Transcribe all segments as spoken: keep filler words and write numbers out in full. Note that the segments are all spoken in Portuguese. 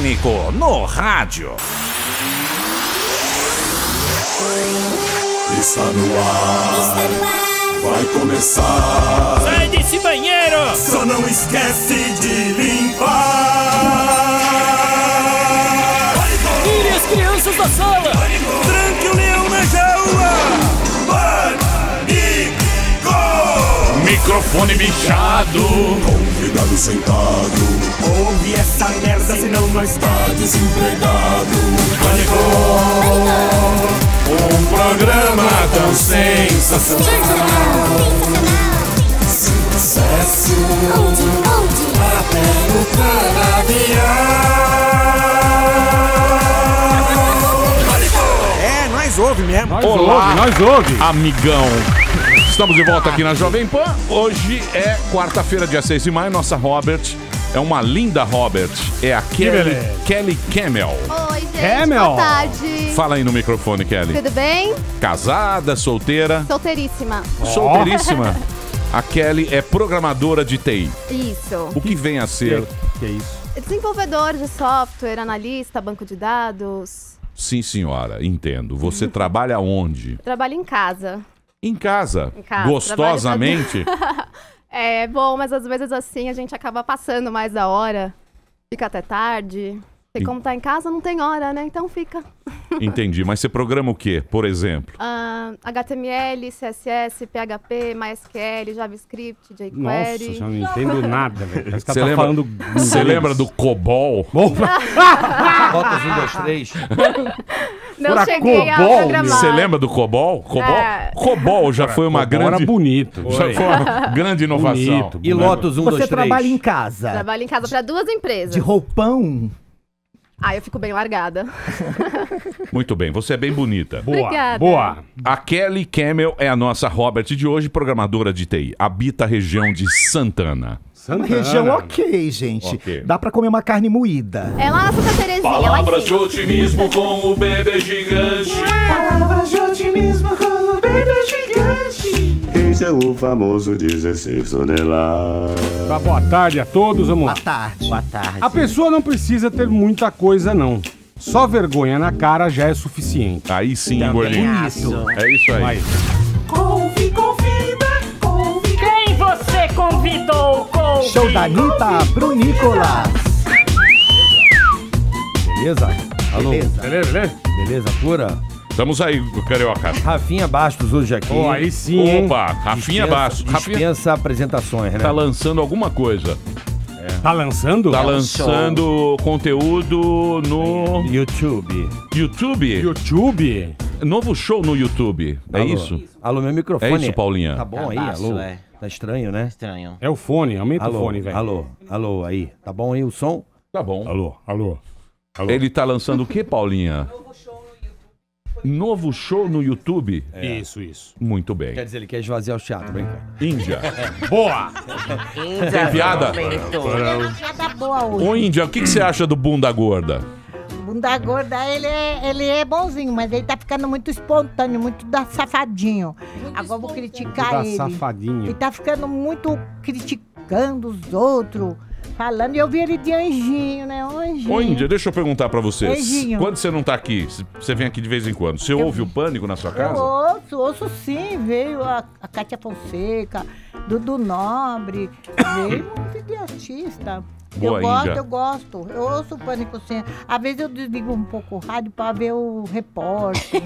Pânico no rádio. Está no ar, vai começar. Sai desse banheiro! Só não esquece de limpar. Tire as crianças da sala! Tranque o leão na jaula. Pânico! Microfone bichado. Convidado sentado. Ouve essa merda, senão nós tá desempregado. Pânico! Um programa tão sensacional. Sucesso até no canavial. É, nós ouve mesmo. Nós Olá. ouve, nós ouve. Amigão. Estamos de volta aqui na Jovem Pan. Hoje é quarta-feira, dia seis de maio. Nossa Robert é uma linda Robert. É a Kelly, beleza. Kelly Camel. Oi, gente, Camel. boa tarde. Fala aí no microfone, Kelly. Tudo bem? Casada, solteira? Solteiríssima. Solteiríssima. A Kelly é programadora de T I. Isso. O que vem a ser? Que é isso? Desenvolvedor de software, analista, banco de dados. Sim, senhora, entendo. Você trabalha onde? Trabalho em casa. Em casa. Em casa, Gostosamente? É bom, mas às vezes assim a gente acaba passando mais da hora. Fica até tarde. E como tá em casa, não tem hora, né? Então fica. Entendi. Mas você programa o quê, por exemplo? Ah, H T M L, C S S, P H P, MySQL, JavaScript, jQuery. Nossa, eu não entendo nada, velho. Parece que Você ela tá lembra, falando... você lembra do COBOL? Bota os um, dois, três. Não Fura cheguei a COBOL, programar. Você lembra do COBOL? COBOL, É. COBOL já foi uma Cobol era grande... bonito. Já foi uma grande inovação. Bonito. E Lotus um, dois, Você três. trabalha em casa, Trabalho em casa para duas empresas. de roupão. Ah, eu fico bem largada. Muito bem, você é bem bonita. Boa, Obrigada. boa. A Kelly Camel é a nossa Robert de hoje, programadora de T I. Habita a região de Santana. Uma Santana. região ok, gente. Ok. Dá pra comer uma carne moída. É lá na Santa Terezinha, lá em cima. otimismo com o bebê gigante. Palavras de otimismo com o bebê gigante. Esse é o famoso dezesseis toneladas. Tá, boa tarde a todos, vamos lá. Boa tarde. Boa tarde. A pessoa não precisa ter muita coisa, não. Só vergonha na cara já é suficiente. Aí sim, Também gordinho. acho. É isso aí. Vai. Convi, convida, convida. Quem você convidou? Convidou? Show da Anitta pro Nicolas. Beleza? Alô? Beleza. Beleza, beleza? Beleza pura? Estamos aí, Carioca. Rafinha Bastos hoje aqui. Ó, aí sim, hein? Opa, Rafinha Dispensa- Bastos. Rafinha Dispensa apresentações, né? tá lançando alguma coisa. Tá lançando? Tá um lançando conteúdo no YouTube. YouTube. YouTube? Novo show no YouTube. É Alô? isso? Alô, meu microfone. É isso, Paulinha? Tá bom aí? Tá baixo, Alô? é. Tá estranho, né? Estranho. É o fone, aumenta Alô, o fone, velho. alô, alô, aí. Tá bom aí o som? Tá bom. Alô, alô. Alô. Ele tá lançando o que, Paulinha? Novo show no YouTube? Isso, isso. Muito bem. Quer dizer, ele quer esvaziar o teatro, brincando. Índia. Boa! Tem piada? Piada boa hoje. Ô, Índia, o que, que você acha do bunda gorda? Bunda gorda, ele é, ele é bonzinho, mas ele tá ficando muito espontâneo, muito da safadinho. Agora eu vou criticar Da ele. safadinho. Ele tá ficando muito criticando os outros, falando. E eu vi ele de anjinho, né? Um anjinho. Ô, Índia, deixa eu perguntar pra você. Beijinho. Quando você não tá aqui, você vem aqui de vez em quando, você ouve o Pânico na sua Eu casa? ouço, ouço sim. Veio a, a Cátia Fonseca, Dudu Nobre, veio um monte de artista. Boa, eu gosto, Índia. eu gosto. Eu ouço o Pânico sim. Às vezes eu desligo um pouco o rádio pra ver o repórter.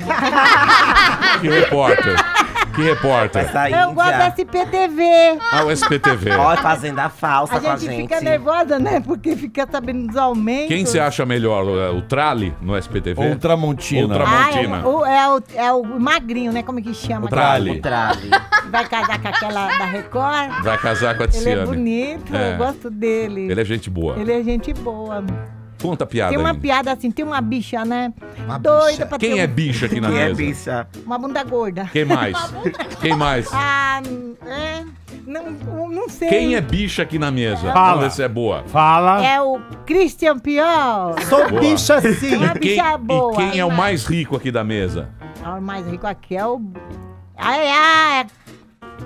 Que repórter? Que repórter? Essa Eu gosto da S P T V. Ah, o S P T V. Ó, fazenda falsa A com a gente gente. fica nervosa, né? Porque fica sabendo dos aumentos. Quem você acha melhor? O, o Trali no S P T V? Ou Tramontina. Ou Tra- Ah, é Tramontina. o, o- é, o, é o magrinho, né? Como é que chama? O Trali. O trave. Vai casar com aquela da Record. Vai casar com a Ele é Tiziane. bonito, É. eu gosto dele. Ele é gente boa. Ele é gente boa. Conta a piada Tem uma aí. piada assim, tem uma bicha, né? Uma Doida bicha. pra Quem ter é um- bicha aqui na Quem é mesa? bicha? uma bunda gorda. Quem mais? Quem mais? Ah, é. Não, não sei. Quem é bicha aqui na mesa? Fala. Vamos ver se é boa. Fala. É o Christian Pior. Sou Boa. bicha sim. Uma Quem, bicha boa. e quem é o mais rico aqui da mesa? Ah, o mais rico aqui é o. Ai, ai.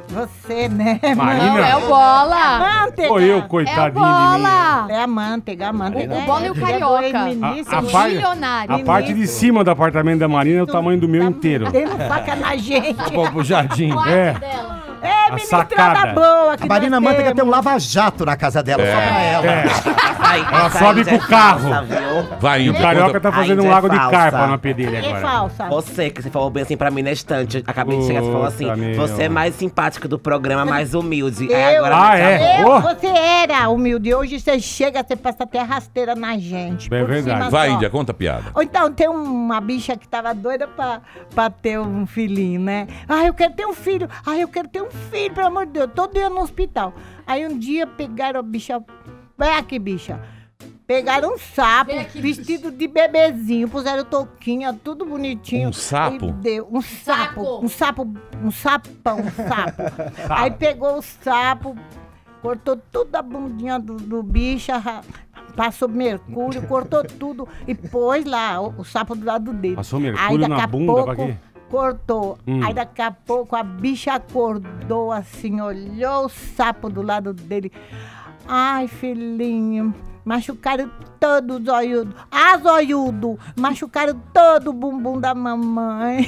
Você, né? Marina? Não, é o Bola. Manteiga. Ou eu, É o coitadinho de mim. Bola. É a manteiga, a manteiga. O Bola e o Carioca. A, a, parte, Milionário. a parte de cima do apartamento da Marina é o tamanho do meu inteiro. Dando faca na gente. Vamos pro jardim. É. É, A ministrada sacada. boa que A Marina nós Manteiga tem um temos. lava-jato na casa dela, só pra ela. É. Ai, Ela essa sobe aí com já o é carro. falsa, viu? Vai, E o Índia, Carioca conta- tá fazendo um Ainda é lago de falsa. carpa na P dele É agora. falsa. Você, que você falou bem assim pra mim na estante. Acabei de chegar, você falou assim, Puta, meu. você é mais simpática do programa, mais humilde. Eu? Aí agora Ah, vai é? Eu, Oh. você era humilde. Hoje você chega, você passa até rasteira na gente. É por verdade. cima Vai, só. Índia, conta a piada. Ou então tem uma bicha que tava doida pra, pra ter um filhinho, né? Ah, eu quero ter um filho. Ah, eu quero ter um filho, pelo amor de Deus. Todo dia no hospital. Aí um dia pegaram a bicha. Vem aqui, bicha. Pegaram um sapo vestido de bebezinho, puseram touquinha, tudo bonitinho. Um sapo? E deu um sapo, um sapo, um sapão, um sapo. Aí pegou o sapo, cortou tudo a bundinha do, do bicho, arra- passou mercúrio, cortou tudo e pôs lá o, o sapo do lado dele. Passou mercúrio Aí daqui na a bunda pouco, pra quê? cortou. Hum. Aí daqui a pouco a bicha acordou assim, olhou o sapo do lado dele. Ai, filhinho, machucaram todo o zoiudo. Ah, zoiudo, machucaram todo o bumbum da mamãe.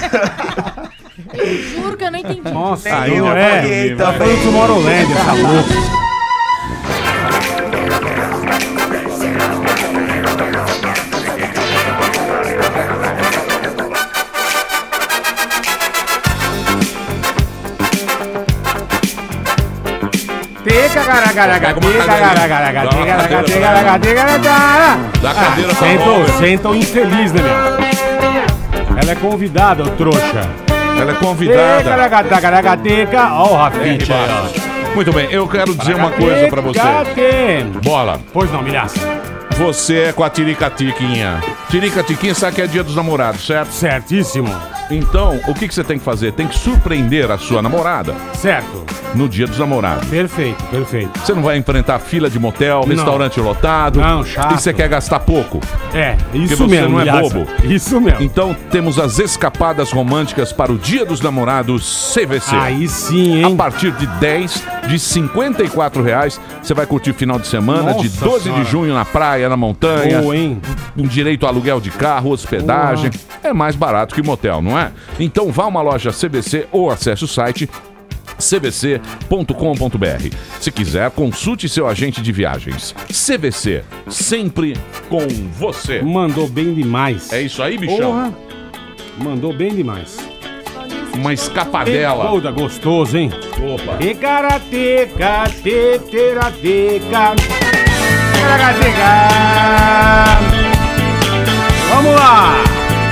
Juro que eu não entendi. Nossa, Aí não eu é. apaguei, Tá vai. falando do Tomorrowland, essa louca. Teca, garagaraga, teca, garagaraga, teca, garagaraga, teca, garagaraga, teca, garagaraga. Da cadeira pra Senta, Robert. senta o infeliz, né, meu? Ela é convidada, ô trouxa. Ela é Teca, convidada. garagaraga, garagaraga, teca. Ó o Rafinha. Muito bem, eu quero dizer uma coisa pra você. Teca. Bola, Pois não, milhaça. você é com a Tiricatiquinha. Tiricatiquinha sabe que é dia dos namorados, certo? Certíssimo. Então, o que, que você tem que fazer? Tem que surpreender a sua namorada Certo. no dia dos namorados. Perfeito, perfeito. Você não vai enfrentar fila de motel, Não. restaurante lotado. Não, chato. E você quer gastar pouco. É, isso você mesmo. não é milhaça. bobo. Isso mesmo. Então, temos as escapadas românticas para o dia dos namorados C V C. Aí sim, A hein? partir de dez, de cinquenta e quatro reais, você vai curtir final de semana, Nossa de doze Senhora. de junho na praia, na montanha. Boa, hein? Um direito a aluguel de carro, hospedagem. É mais barato que motel, não é? Então vá a uma loja C V C ou acesse o site c v c ponto com ponto b r. Se quiser, consulte seu agente de viagens. C V C, sempre com você. Mandou bem demais. É isso aí, bichão? Porra. Mandou bem demais. Uma escapadela. Toda gostoso, hein? Opa. Ticarateca, teterateca. Ticarateca. Vamos lá!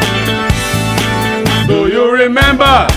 Do you remember?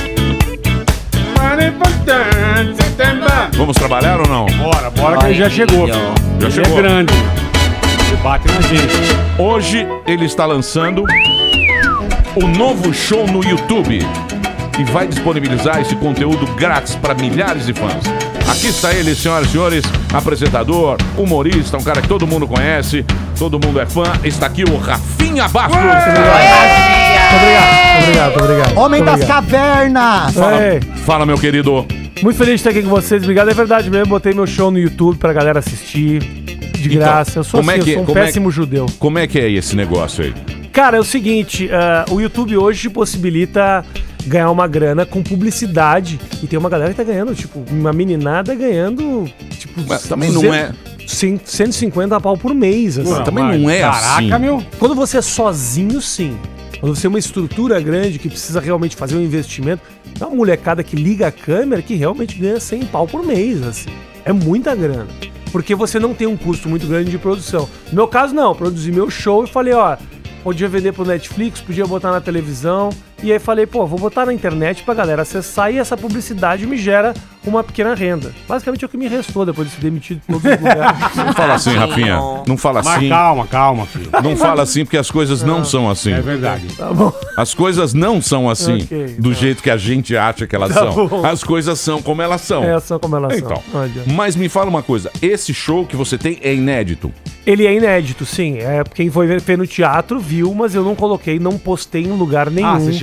Vamos trabalhar ou não? Bora, bora que ele já chegou, filho. Já Ele chegou. é grande. Ele bate na gente. Hoje ele está lançando o novo show no YouTube e vai disponibilizar esse conteúdo grátis para milhares de fãs. Aqui está ele, senhoras e senhores, apresentador, humorista, um cara que todo mundo conhece, todo mundo é fã. Está aqui o Rafinha Bastos. Obrigado, obrigado, obrigado. Homem das Obrigado. cavernas! Ei, Fala, meu querido. muito feliz de estar aqui com vocês. Obrigado, é verdade mesmo. Botei meu show no YouTube pra galera assistir. De Então, graça. Eu sou como é assim, que- eu sou um como é que- péssimo judeu. Como é que é esse negócio aí? Cara, é o seguinte, ah, o YouTube hoje possibilita ganhar uma grana com publicidade. E tem uma galera que tá ganhando, tipo, uma meninada ganhando, tipo, Mas também não é- cem, cento e cinquenta pau por mês, assim. Não, também não é assim. Caraca, meu. Quando você é sozinho, sim. Quando você é uma estrutura grande que precisa realmente fazer um investimento, é uma molecada que liga a câmera que realmente ganha cem pau por mês, assim. É muita grana. Porque você não tem um custo muito grande de produção. No meu caso, não. Eu produzi meu show e falei, ó, podia vender pro Netflix, podia botar na televisão. E aí falei, pô, vou botar na internet pra galera acessar e essa publicidade me gera uma pequena renda. Basicamente é o que me restou depois de ser demitido de todos os lugares. Não fala assim, Rafinha. Não fala Mas assim. calma, calma, filho. Não fala assim porque as coisas não são assim. É verdade. Tá bom. As coisas não são assim, Ok, do tá. jeito que a gente acha que elas Tá são. bom. As coisas são como elas são. É, são como elas Então, são. Não adianta. mas me fala uma coisa, esse show que você tem é inédito. Ele é inédito, sim. É, quem foi ver, ver no teatro viu, mas eu não coloquei, não postei em lugar nenhum. Ah, você chegou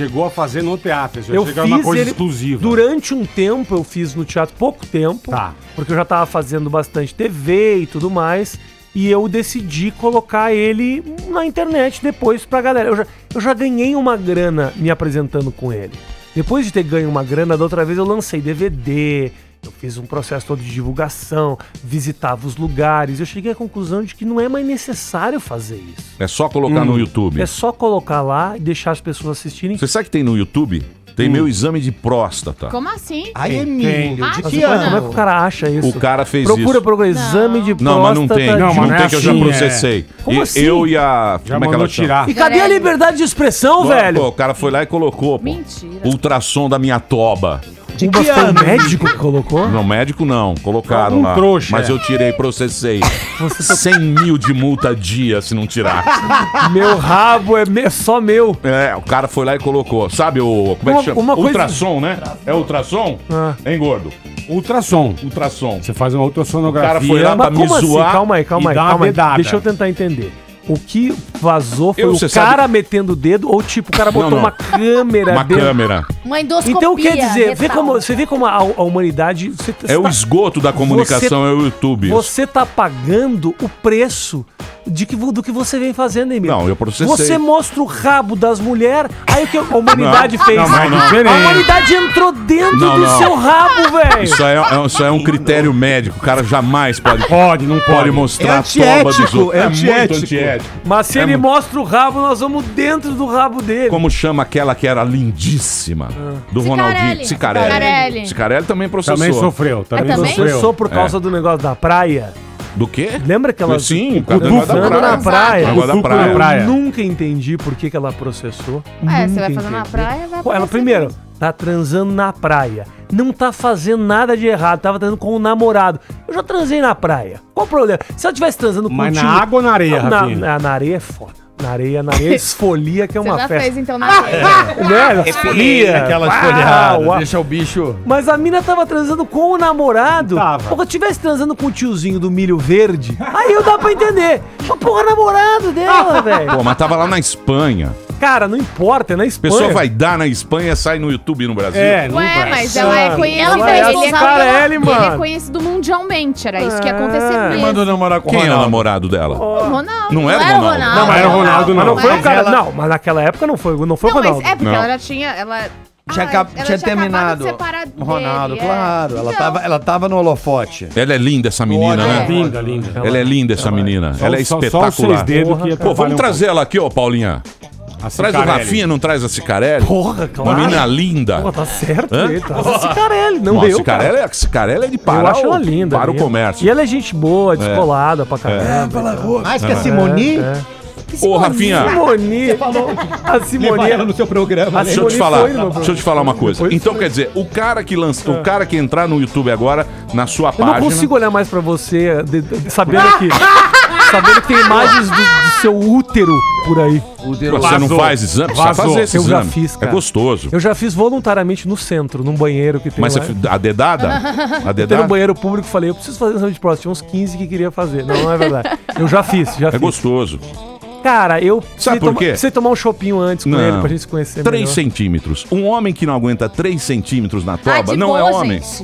chegou a fazer no teatro. Isso Eu chegou fiz uma coisa ele exclusiva. durante um tempo, eu fiz no teatro, pouco tempo, Tá. porque eu já tava fazendo bastante T V e tudo mais, e eu decidi colocar ele na internet depois pra galera. Eu já, eu já ganhei uma grana me apresentando com ele. Depois de ter ganho uma grana, da outra vez eu lancei D V D, eu fiz um processo todo de divulgação, visitava os lugares, eu cheguei à conclusão de que não é mais necessário fazer isso. É só colocar Hum. no YouTube. É só colocar lá e deixar as pessoas assistirem. Você sabe que tem no YouTube? Tem Hum. meu exame de próstata. Como assim? Ai, Tem, Emílio, tem. de Mas que como é- como é que ano? o cara acha isso? O cara fez Procura, isso. procura, exame de Não, mas não próstata tem. de- Não, Não, mas não é tem que eu já assim, processei. Como E assim? eu e a... Já como é que mandou ela chama? tirar. E cadê a liberdade de expressão, Pô, velho? Pô, o cara foi lá e colocou, pô. Mentira. Ultrassom da minha toba. De Mas que foi o ano? médico que colocou? Não, médico não. Colocaram Um lá. trouxa, Mas é. eu tirei, processei. cem mil de multa dia se não tirasse. Meu rabo é me- só meu. É, o cara foi lá e colocou. Sabe o... Como é Uma- que chama? uma coisa- Ultrassom, né? É ultrassom? Ah. Hein, gordo? Ultrassom. Ultrassom. Você faz uma ultrassonografia. O cara foi lá pra Mas me como assim? zoar Calma aí, calma e aí, dá uma calma aí. dedada. Deixa eu tentar entender. O que vazou foi Eu, o você cara sabe- metendo o dedo ou tipo, o cara botou Não, não. uma câmera Uma dentro. câmera. Uma endoscopia. Então quer dizer, vê retal. como, você vê como a, a humanidade... Você, É o tá- esgoto da comunicação, é o YouTube. Você tá pagando o preço de que, vo- do que você vem fazendo, Emílio. Não, eu processei. Você mostra o rabo das mulheres, aí o que a humanidade Não, fez? não, mas é a diferente. humanidade entrou dentro Não, do não. seu rabo, velho. Isso é, é- isso é um critério médico. O cara jamais pode, Pode, não pode. pode mostrar É a toba dos antiético, outros. é muito antiético. antiético. Mas se É ele mu- mostra o rabo, nós vamos dentro do rabo dele. Como chama aquela que era lindíssima do Ronaldinho? Cicarelli. Cicarelli. Cicarelli também processou. Também sofreu. Também Ah, também? sofreu. Processou por causa É. do negócio da praia. Do quê? Lembra que ela... Sim, o o cara cutucando da praia. na praia. O negócio da Cutuco na praia. praia. Eu nunca entendi por que, que ela processou. É, Nunca você vai fazer na entendi. praia, vai Pô, ela aparecer primeiro, mesmo. tá transando na praia. Não tá fazendo nada de errado. Tava transando com o namorado. Eu já transei na praia. Qual o problema? Se eu tivesse transando com Mas o na tio... água ou na areia, na, Rafinha? na, na areia é foda. Na areia, na areia esfolia, que é Você uma já festa. fez então na praia. Né? Esfolia. Aquela Uau, esfolhada, uau. deixa o bicho... Mas a mina tava transando com o namorado. Tava. Porra, tivesse transando com o tiozinho do milho verde, aí eu dá pra entender. Mas porra, namorado dela, velho. Pô, mas tava lá na Espanha. Cara, não importa, é na A Espanha. pessoa vai dar na Espanha e sai no YouTube no Brasil. É, não Ué, vai. mas ela é conhecida. Ela ele, é é do Cicarelli, ele é mano. conhecido mundialmente, era isso que ia acontecer É. mesmo. Mandou namorar com o Quem é o Ronaldo. namorado dela? O Ronaldo. Não era o Ronaldo. Não, mas era o Ronaldo, Mas não não. foi o Mas cara. ela- Não, mas naquela época não foi, não foi o Não, mas Ronaldo. é porque Não. ela já tinha. Ela Tinha, Ah, acab- ela tinha tinha acabado terminado. de separar O Ronaldo, dele, é. claro. Ela, Então. tava, ela tava no holofote. Ela é linda, essa menina, Olha, né? Linda, linda. Ela é linda, essa menina. Só- Ela é só- só os espetacular. seis dedos que Pô, atrapalham vamos um trazer ela aqui, ó, Paulinha. A Traz o Cicarelli. Rafinha, não traz a Cicarelli? Porra, claro. Uma menina linda. Pô, tá certo. Hã? Ele traz a Cicarelli, não Nossa, eu, Cicarelli, cara. é- Cicarelli é de Eu parar acho o, ela linda. para o linda. comércio. E ela é gente boa, descolada pra caramba. Mais que a Simoni. Ô, Rafinha, Simoni. A Simoni. no seu programa. A deixa eu te Simone falar, foi no meu deixa eu te falar uma coisa. Depois Então foi. quer dizer, o cara que lança, o cara que entrar no YouTube agora, na sua Eu não página... consigo olhar mais pra você, de- de- sabendo que... sabendo que tem imagens do, do seu útero por aí. Você não Vazou. faz exame? Precisa Vazou. fazer esse Eu já exame. fiz, cara. É gostoso. Eu já fiz voluntariamente no centro, num banheiro que tem Mas lá. você, a dedada? A Eu tenho dedada? um banheiro público e falei, eu preciso fazer um exame de próstata. Tinha uns quinze que queria fazer. Não, não é verdade. Eu já fiz, já É fiz. gostoso. Cara, eu Sabe precisei por toma- quê? precisei tomar um chopinho antes com Não. ele pra gente se conhecer três melhor. centímetros. Um homem que não aguenta três centímetros na Ah, toba de não boa, é homem. gente.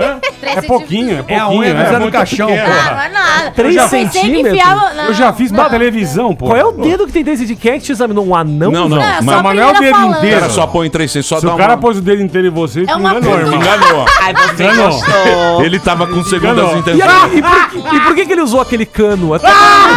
É pouquinho, é pouquinho. É a unha é pisando no muito caixão, pequeno. porra. Ah, não é nada. Três Eu já pensei que centímetros? enfiava... Não, Eu já fiz pra não. televisão, pô. Qual é o dedo que tem desse de quem é que te examinou? Um anão? Não, não. Não, é só mas a mas não é o primeira dedo falando. o inteiro. cara só põe três centímetros, só Se dá o cara uma... pôs o dedo inteiro em você, É tu uma enganou, coisa- irmão. Enganou. Ai, você Enganou. gostou. Ele tava com segundas Enganou. E, intenções. aí, e, por, que- e por que, que ele usou aquele cano? Até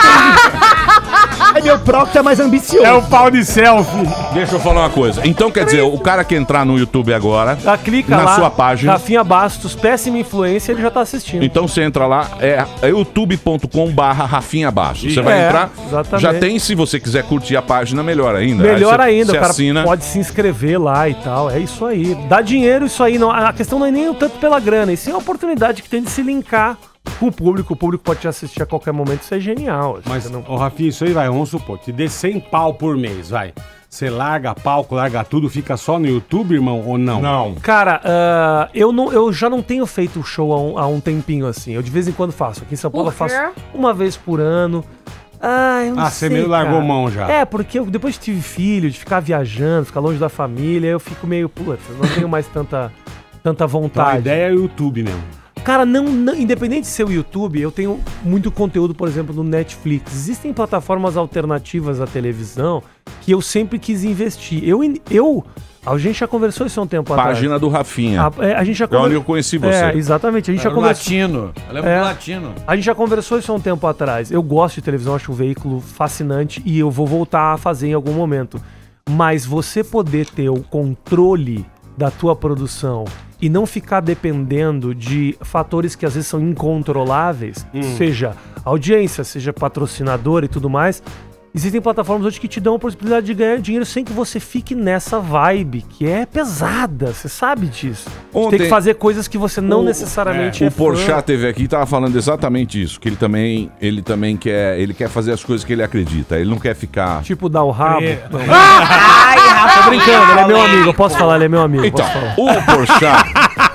Ai, meu próprio é mais ambicioso. É o pau de selfie. Deixa eu falar uma coisa. Então quer dizer, o cara que entrar no YouTube agora, Ah, clica na lá, sua página. Rafinha Bastos, péssima influência, ele já tá assistindo. Então você entra lá, é, é youtube ponto com barra Rafinha Bastos. Você vai É, entrar, exatamente. já tem, se você quiser curtir a página, melhor ainda. Melhor Aí você- ainda, você o cara assina. pode se inscrever lá e tal. É isso aí. Dá dinheiro isso aí. Não, a questão não é nem o tanto pela grana, e sim a oportunidade que tem de se linkar com o público. O público pode te assistir a qualquer momento, isso é genial. Mas, Você não... ô Rafinha, isso aí vai, vamos supor, te dê cem pau por mês, vai. Você larga palco, larga tudo, fica só no YouTube, irmão, ou não? Não. Cara, ah, eu, não, eu já não tenho feito show há um, há um tempinho assim. Eu de vez em quando faço. Aqui em São Paulo eu Por quê? faço uma vez por ano. Ah, eu não Ah, sei, você meio largou cara. mão já. É, porque eu, depois que tive filho, de ficar viajando, ficar longe da família, eu fico meio, putz, não tenho mais tanta, tanta Então, a vontade. ideia é o YouTube mesmo. Cara, não, não- independente de ser o YouTube, eu tenho muito conteúdo, por exemplo, no Netflix. Existem plataformas alternativas à televisão que eu sempre quis investir. Eu, in- eu a gente já conversou isso há um tempo atrás. Página do Rafinha. A, é, a gente já É onde conver- eu conheci você. É, exatamente. A gente já Era um conversou. latino. Eu lembro É. do latino. A gente já conversou isso há um tempo atrás. Eu gosto de televisão, acho um veículo fascinante e eu vou voltar a fazer em algum momento. Mas você poder ter o controle da tua produção e não ficar dependendo de fatores que às vezes são incontroláveis, seja audiência, seja patrocinador e tudo mais. Existem plataformas hoje que te dão a possibilidade de ganhar dinheiro sem que você fique nessa vibe, que é pesada, você sabe disso. Você Ontem- tem que fazer coisas que você não O- necessariamente O é fã. Porchat teve aqui e tava falando exatamente isso, que ele também, ele também quer, ele quer fazer as coisas que ele acredita, ele não quer ficar... Tipo, dar o rabo. É. Não. Ai, Rafa, Tô brincando, ele é meu amigo, eu posso falar, ele é meu amigo. Então, posso falar. o Porchat,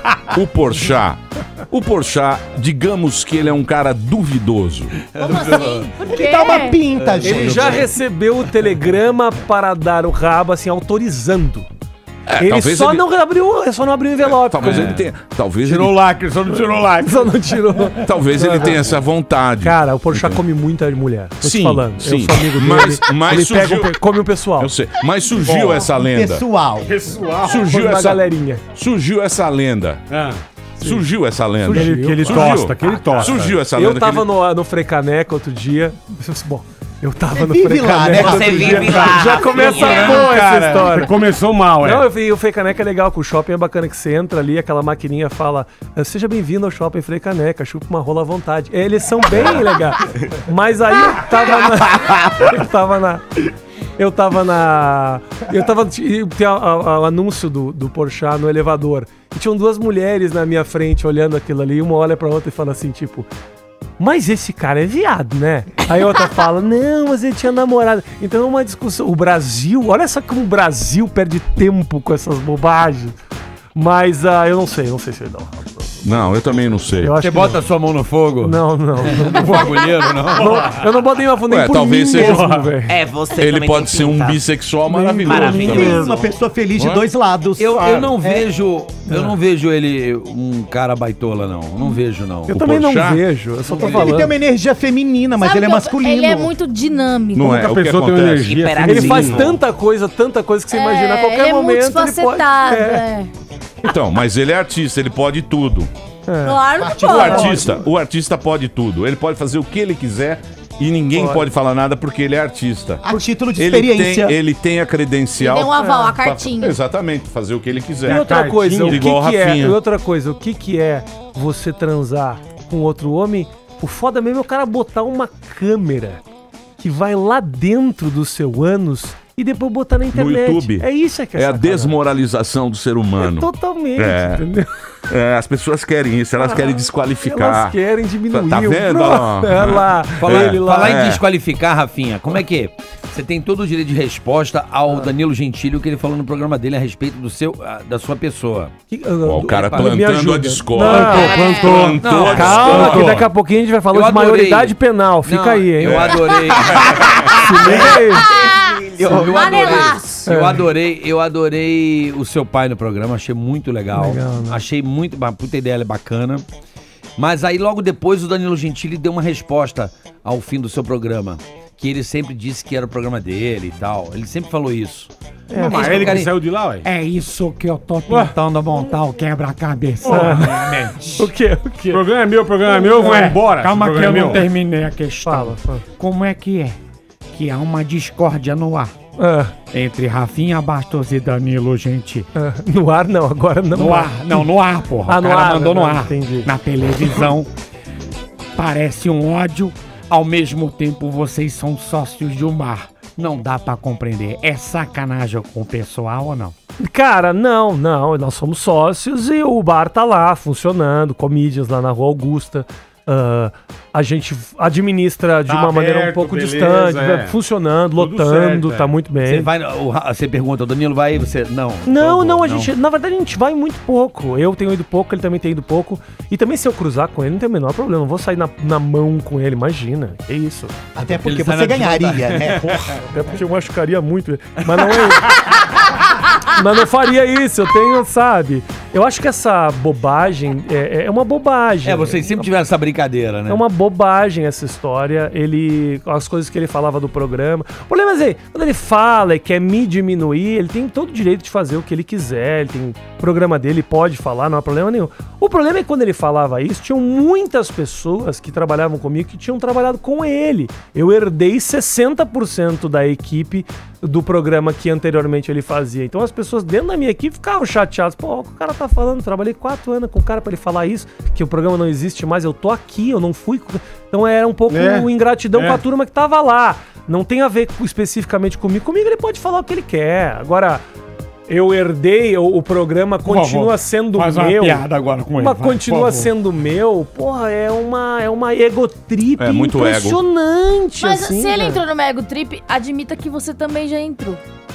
o Porchat, o Porchat, digamos que ele é um cara duvidoso. Como assim? Por quê? Ele dá uma pinta, gente. Ele já recebeu o telegrama para dar o rabo, assim, autorizando. É, ele talvez só ele- não abriu, ele só não abriu o envelope. Talvez É. ele tenha, talvez Tirou o ele, lacre, só não tirou o lacre. Só não tirou. talvez ele tenha essa vontade. Cara, o Porchat come muita mulher. Tô Sim, te falando. sim. Eu sou amigo dele. Mas- mas ele pega surgiu- um pe- come o pessoal. Eu sei, mas surgiu essa lenda. Pessoal. Pessoal. Surgiu Come uma essa, galerinha. surgiu essa lenda. Ah, Surgiu essa lenda. que ele, que ele Surgiu. tosta, que ele tosta. Surgiu essa lenda. Eu tava que ele- no, no Frecaneca outro dia. Bom, eu tava no vive lá, né? Frecaneca Você outro dia. vive lá, Já começa Rafinha. boa essa Cara, história. começou mal, é. Não, eu vi o Frecaneca é legal, que o shopping é bacana, que você entra ali, aquela maquininha fala, seja bem-vindo ao shopping Frecaneca, chupa uma rola à vontade. Eles são bem legais. Mas aí eu tava na... eu tava na... Eu tava na... Eu tava... Tem o anúncio do, do Porchat no elevador. E tinham duas mulheres na minha frente olhando aquilo ali. E uma olha pra outra e fala assim, tipo... Mas esse cara é viado, né? Aí a outra fala, não, mas ele tinha namorado. Então é uma discussão. O Brasil, olha só como o Brasil perde tempo com essas bobagens. Mas ah, eu não sei, não sei se ele dá um rabo. Não, eu também não sei. Eu acho Você que bota a sua mão no fogo? não. Não, não. não. Bagulheiro, não? Não, eu não boto nenhuma foto nem Ué, por talvez mim seja- mesmo, velho. É, você Ele também pode tem ser um pinta. bissexual maravilhoso. Maravilhoso. Uma pessoa feliz de Hã? dois lados. Eu, eu não É. vejo. Eu não vejo ele um cara baitola, não. Não vejo, não. Eu O também não Porchat? vejo, eu só tô Ele falando. tem uma energia feminina, mas Sabe ele é que eu- masculino. Ele é muito dinâmico. Não é, A o que pessoa tem uma acontece? energia. Hiperativo. Ele faz tanta coisa, tanta coisa que você imagina. A qualquer ele é momento ele pode. multifacetado, É. é. Então, mas ele é artista, ele pode tudo. Claro que O pode. artista, o artista pode tudo. Ele pode fazer o que ele quiser e ninguém pode, falar nada porque ele é artista. A título de Ele experiência. tem, ele tem a credencial. Ele deu um aval, a pra- cartinha. Exatamente, fazer o que ele quiser. E outra cartinha, coisa, o que, igual que é? Rafinha. E outra coisa, o que, que é você transar com outro homem? O foda mesmo é o cara botar uma câmera que vai lá dentro do seu ânus e depois botar na No internet. YouTube. É isso que é É a sacanagem. desmoralização do ser humano. Totalmente, É. entendeu? É, as pessoas querem isso, elas querem desqualificar. Elas querem diminuir Tá o vendo? Pronto, Ó. é lá, Falar, ele lá. falar É. em desqualificar, Rafinha, como é que é? Você tem todo o direito de resposta ao Danilo Gentili, o que ele falou no programa dele a respeito do seu, ah, da sua pessoa. Que- Ó, o cara Me plantando ajuda. a discórdia. Não, Plantou, plantou Não, a Calma, discórdia. que daqui a pouquinho a gente vai falar Eu de adorei. maioridade penal. Fica Não, aí, hein? Eu adorei. Se liga aí. eu, eu adorei. Manelaço. Eu adorei, eu adorei o seu pai no programa, achei muito legal. Legal, né? Achei muito, uma puta ideia bacana. Mas aí logo depois o Danilo Gentili deu uma resposta ao fim do seu programa. Que ele sempre disse que era o programa dele e tal. Ele sempre falou isso. Não, mas ele que saiu de lá, ué. É isso que eu tô tentando montar o quebra-cabeça. O quê? O quê? O programa é meu, o programa é meu, vou embora. Calma Esse que eu programa é não meu. terminei a questão. Fala, fala. Como é que é? Que há uma discórdia no ar Ah, entre Rafinha Bastos e Danilo Gentili. ah, no ar não, agora não. No ar, não, no ar, porra. Ah, o no cara ar, mandou no né? ar. Entendi. Na televisão. Parece um ódio, ao mesmo tempo vocês são sócios de um bar. Não dá pra compreender. É sacanagem com o pessoal ou não? Cara, não, não. Nós somos sócios e o bar tá lá funcionando, Comedians lá na Rua Augusta. ah, a gente administra de Tá uma maneira um aberto, pouco beleza, distante, é. funcionando, Tudo lotando, certo, tá é. muito bem. Você, vai, o Ra- você pergunta, o Danilo vai, você... Não. Não, eu não, vou, a gente, na verdade a gente vai muito pouco. Eu tenho ido pouco, ele também tem ido pouco. E também se eu cruzar com ele, não tem o menor problema. Não vou sair na, na mão com ele, imagina. Que isso. Até porque Ele sai você na ganharia, desvantagem. né? Porra, até porque eu machucaria muito. Mas não é isso. Mas não faria isso, eu tenho, sabe? Eu acho que essa bobagem é, é uma bobagem. É, vocês sempre tiveram essa brincadeira, né? É uma bobagem essa história. Ele. As coisas que ele falava do programa. O problema é assim, quando ele fala e quer me diminuir, ele tem todo o direito de fazer o que ele quiser. Ele tem o programa dele, pode falar, não há problema nenhum. O problema é que quando ele falava isso, tinham muitas pessoas que trabalhavam comigo que tinham trabalhado com ele. Eu herdei sessenta por cento da equipe do programa que anteriormente ele fazia. Então as pessoas dentro da minha equipe ficavam chateadas. Pô, o cara tá falando, trabalhei quatro anos com o cara pra ele falar isso, que o programa não existe mais, eu tô aqui, eu não fui. Então era um pouco É, ingratidão é. com a turma que tava lá. Não tem a ver com- especificamente comigo. Comigo ele pode falar o que ele quer. Agora, eu herdei, o, o programa continua favor, sendo faz uma meu. piada agora com ele, Mas vai, continua por favor. sendo meu. Porra, é uma, é uma egotrip É muito ego. impressionante. Mas assim, se ele cara. entrou no Mego Trip, admita que você também já entrou.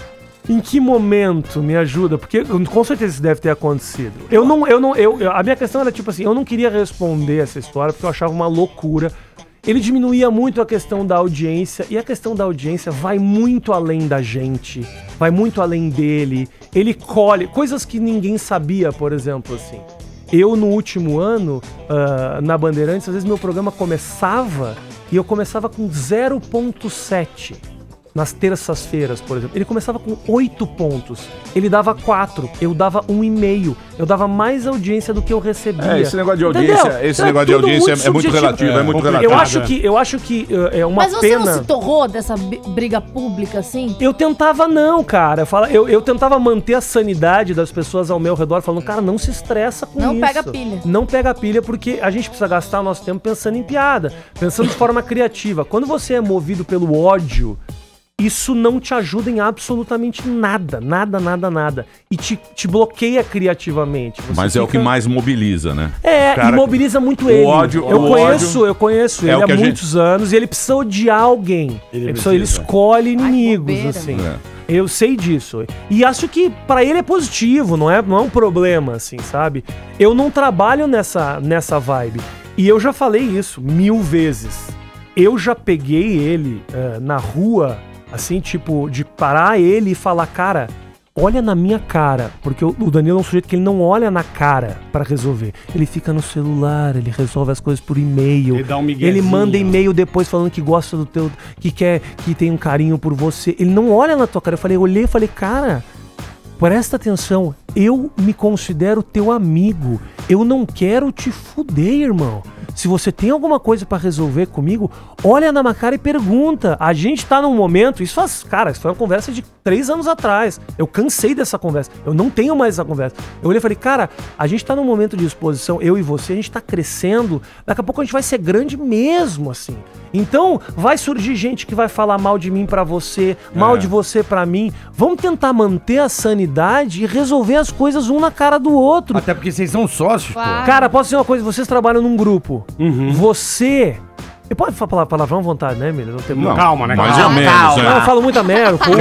Em que momento me ajuda? Porque com certeza isso deve ter acontecido. Eu não, eu não, eu, eu- a minha questão era tipo assim, eu não queria responder essa história porque eu achava uma loucura. Ele diminuía muito a questão da audiência e a questão da audiência vai muito além da gente, vai muito além dele. Ele colhe coisas que ninguém sabia, por exemplo, assim. Eu no último ano ah, na Bandeirantes, às vezes meu programa começava e eu começava com zero ponto sete. Nas terças-feiras, por exemplo. Ele começava com oito pontos. Ele dava quatro. Eu dava um e meio. Eu dava mais audiência do que eu recebia. É, esse negócio de Entendeu? audiência, esse É negócio de tudo audiência é muito subjetivo. relativo, é muito relativo. Eu acho que, eu acho que uh, é uma Mas você pena. não se torrou dessa bi- briga pública assim? Eu tentava não, cara. Eu, fala, eu, eu tentava manter a sanidade das pessoas ao meu redor, falando, cara, não se estressa com Não isso. pega pilha. Não pega pilha, porque a gente precisa gastar o nosso tempo pensando em piada, pensando de forma criativa. Quando você é movido pelo ódio, isso não te ajuda em absolutamente nada, nada, nada, nada. E te, te bloqueia criativamente. Você Mas é o que fica- mais mobiliza, né? É, Cara, e mobiliza muito o ele. ódio- eu o conheço, ódio eu conheço é ele o que há a gente- muitos anos e ele precisa odiar alguém. Ele, precisa, ele precisa. escolhe inimigos, bobeira. assim. É. Eu sei disso. E acho que pra ele é positivo, não é, não é um problema, assim, sabe? Eu não trabalho nessa, nessa vibe. E eu já falei isso mil vezes. Eu já peguei ele eh, na rua, assim, tipo, de parar ele e falar, cara, olha na minha cara. Porque o o Danilo é um sujeito que ele não olha na cara pra resolver. Ele fica no celular, ele resolve as coisas por e-mail. Ele dá um Ele miguezinho. manda e-mail depois falando que gosta do teu, que quer, que tem um carinho por você. Ele não olha na tua cara. Eu falei, eu olhei e falei, cara, presta atenção. Eu me considero teu amigo. Eu não quero te fuder, irmão. Se você tem alguma coisa pra resolver comigo, olha na minha cara e pergunta. A gente tá num momento, isso faz, cara, isso foi uma conversa de três anos atrás. Eu cansei dessa conversa. Eu não tenho mais essa conversa. Eu olhei e falei, cara, a gente tá num momento de exposição, eu e você, a gente tá crescendo. Daqui a pouco a gente vai ser grande mesmo, assim. Então, vai surgir gente que vai falar mal de mim pra você, mal É. de você pra mim. Vamos tentar manter a sanidade e resolver as coisas um na cara do outro. Até porque vocês são sócios, pô. Cara, posso dizer uma coisa? Vocês trabalham num grupo. Uhum. Você... Eu pode falar palavrão à vontade, né, Emílio? Não tem Não, Calma, né? mais Calma. ou menos, Calma. Não, eu né? falo muita merda. Cocô,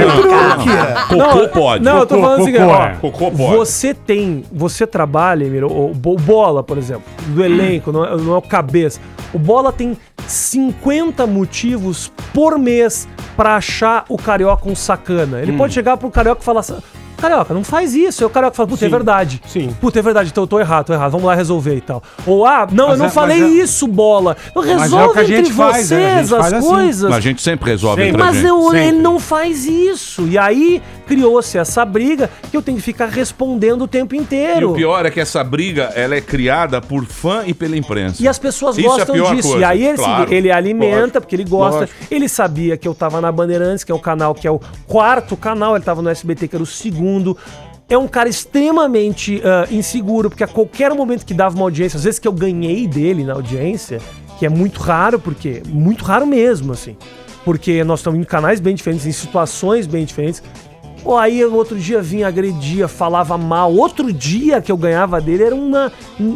Cocô pode. Não, eu tô Cocô, falando o seguinte, cocô, ó. é. Cocô pode. Você tem, você trabalha, Emílio, o, o Bola, por exemplo, do elenco, não é, não é o cabeça. O Bola tem cinquenta motivos por mês pra achar o Carioca um sacana. Ele pode chegar pro Carioca e falar assim, Carioca, não faz isso. Aí o Carioca fala, puta, é Sim, verdade. sim. Puta, é verdade, então eu tô errado, tô errado. Vamos lá resolver e tal. Ou, ah, não, Mas eu não é- falei mas é- isso, Bola. Então é o resolve que a entre gente faz, vocês né? A gente as faz assim. coisas. A gente sempre resolve Sempre. entre a Mas gente. eu, sempre. ele não faz isso. E aí criou-se essa briga que eu tenho que ficar respondendo o tempo E inteiro. o pior é que essa briga, ela é criada por fã e pela imprensa. E as pessoas Isso é a gostam pior disso. coisa. E aí ele, Claro. ele alimenta, Lógico. porque ele gosta. Lógico. Ele sabia que eu tava na Bandeirantes, que é o canal que é o quarto canal. Ele tava no S B T, que era o segundo. É um cara extremamente ah, inseguro, porque a qualquer momento que dava uma audiência, às vezes que eu ganhei dele na audiência, que é muito raro, porque muito raro mesmo, assim. Porque nós estamos em canais bem diferentes, em situações bem diferentes. Ou aí outro dia vinha, agredia, falava mal. Outro dia que eu ganhava dele era uma